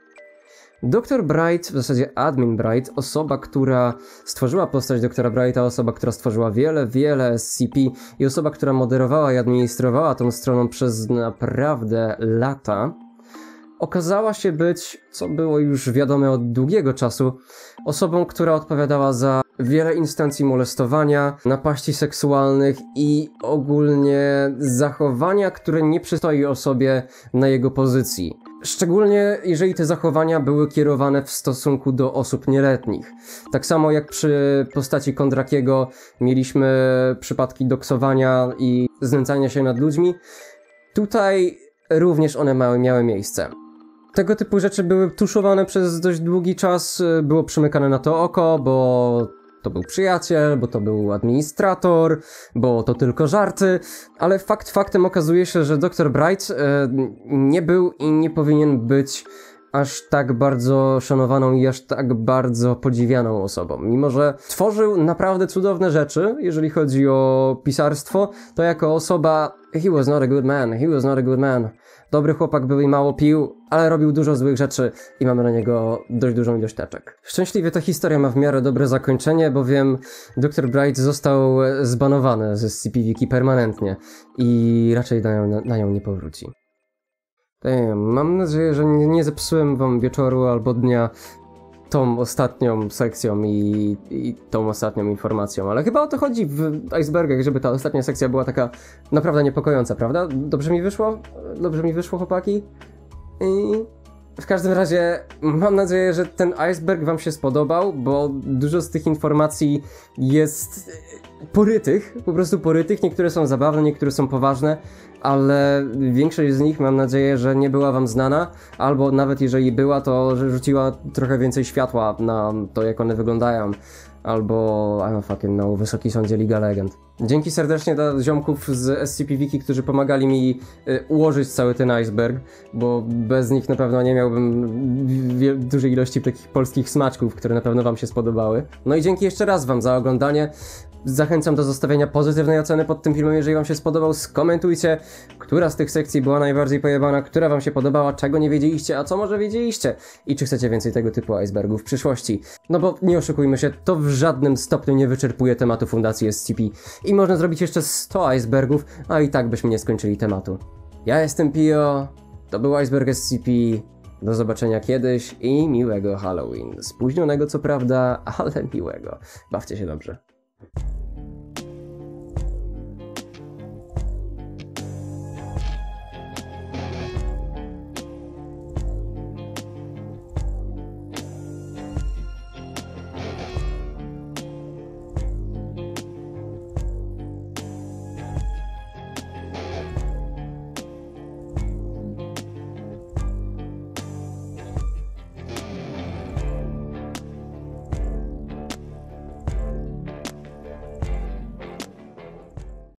doktor Bright, w zasadzie Admin Bright, osoba, która stworzyła postać doktora Brighta, osoba, która stworzyła wiele, wiele S C P i osoba, która moderowała i administrowała tą stroną przez naprawdę lata, okazała się być, co było już wiadome od długiego czasu, osobą, która odpowiadała za wiele instancji molestowania, napaści seksualnych i ogólnie zachowania, które nie przystoi osobie na jego pozycji. Szczególnie jeżeli te zachowania były kierowane w stosunku do osób nieletnich. Tak samo jak przy postaci Kondrakiego mieliśmy przypadki doksowania i znęcania się nad ludźmi, tutaj również one miały, miały miejsce. Tego typu rzeczy były tuszowane przez dość długi czas, było przymykane na to oko, bo to był przyjaciel, bo to był administrator, bo to tylko żarty, ale fakt faktem okazuje się, że doktor Bright e, nie był i nie powinien być aż tak bardzo szanowaną i aż tak bardzo podziwianą osobą. Mimo że tworzył naprawdę cudowne rzeczy, jeżeli chodzi o pisarstwo, to jako osoba he was not a good man, he was not a good man. Dobry chłopak był i mało pił, ale robił dużo złych rzeczy i mamy na niego dość dużą ilość teczek. Szczęśliwie ta historia ma w miarę dobre zakończenie, bowiem doktor Bright został zbanowany ze S C P Wiki permanentnie i raczej na nią, na nią nie powróci. Damn, mam nadzieję, że nie, nie zepsułem wam wieczoru albo dnia tą ostatnią sekcją i, i tą ostatnią informacją, ale chyba o to chodzi w Icebergach, żeby ta ostatnia sekcja była taka naprawdę niepokojąca, prawda? Dobrze mi wyszło? Dobrze mi wyszło, chłopaki? I W każdym razie mam nadzieję, że ten iceberg wam się spodobał, bo dużo z tych informacji jest porytych, po prostu porytych. Niektóre są zabawne, niektóre są poważne, ale większość z nich mam nadzieję, że nie była wam znana, albo nawet jeżeli była, to że rzuciła trochę więcej światła na to, jak one wyglądają. Albo, I don't fucking know, Wysoki Sądzie Liga Legend. Dzięki serdecznie dla ziomków z S C P Wiki, którzy pomagali mi y, ułożyć cały ten iceberg, bo bez nich na pewno nie miałbym dużej ilości takich polskich smaczków, które na pewno wam się spodobały. No i dzięki jeszcze raz wam za oglądanie. Zachęcam do zostawienia pozytywnej oceny pod tym filmem, jeżeli wam się spodobał. Skomentujcie, która z tych sekcji była najbardziej pojebana, która wam się podobała, czego nie wiedzieliście, a co może wiedzieliście i czy chcecie więcej tego typu icebergów w przyszłości. No bo nie oszukujmy się, to w żadnym stopniu nie wyczerpuje tematu Fundacji S C P i można zrobić jeszcze sto icebergów, a i tak byśmy nie skończyli tematu. Ja jestem Pio, to był Iceberg S C P, do zobaczenia kiedyś i miłego Halloween. Spóźnionego co prawda, ale miłego. Bawcie się dobrze.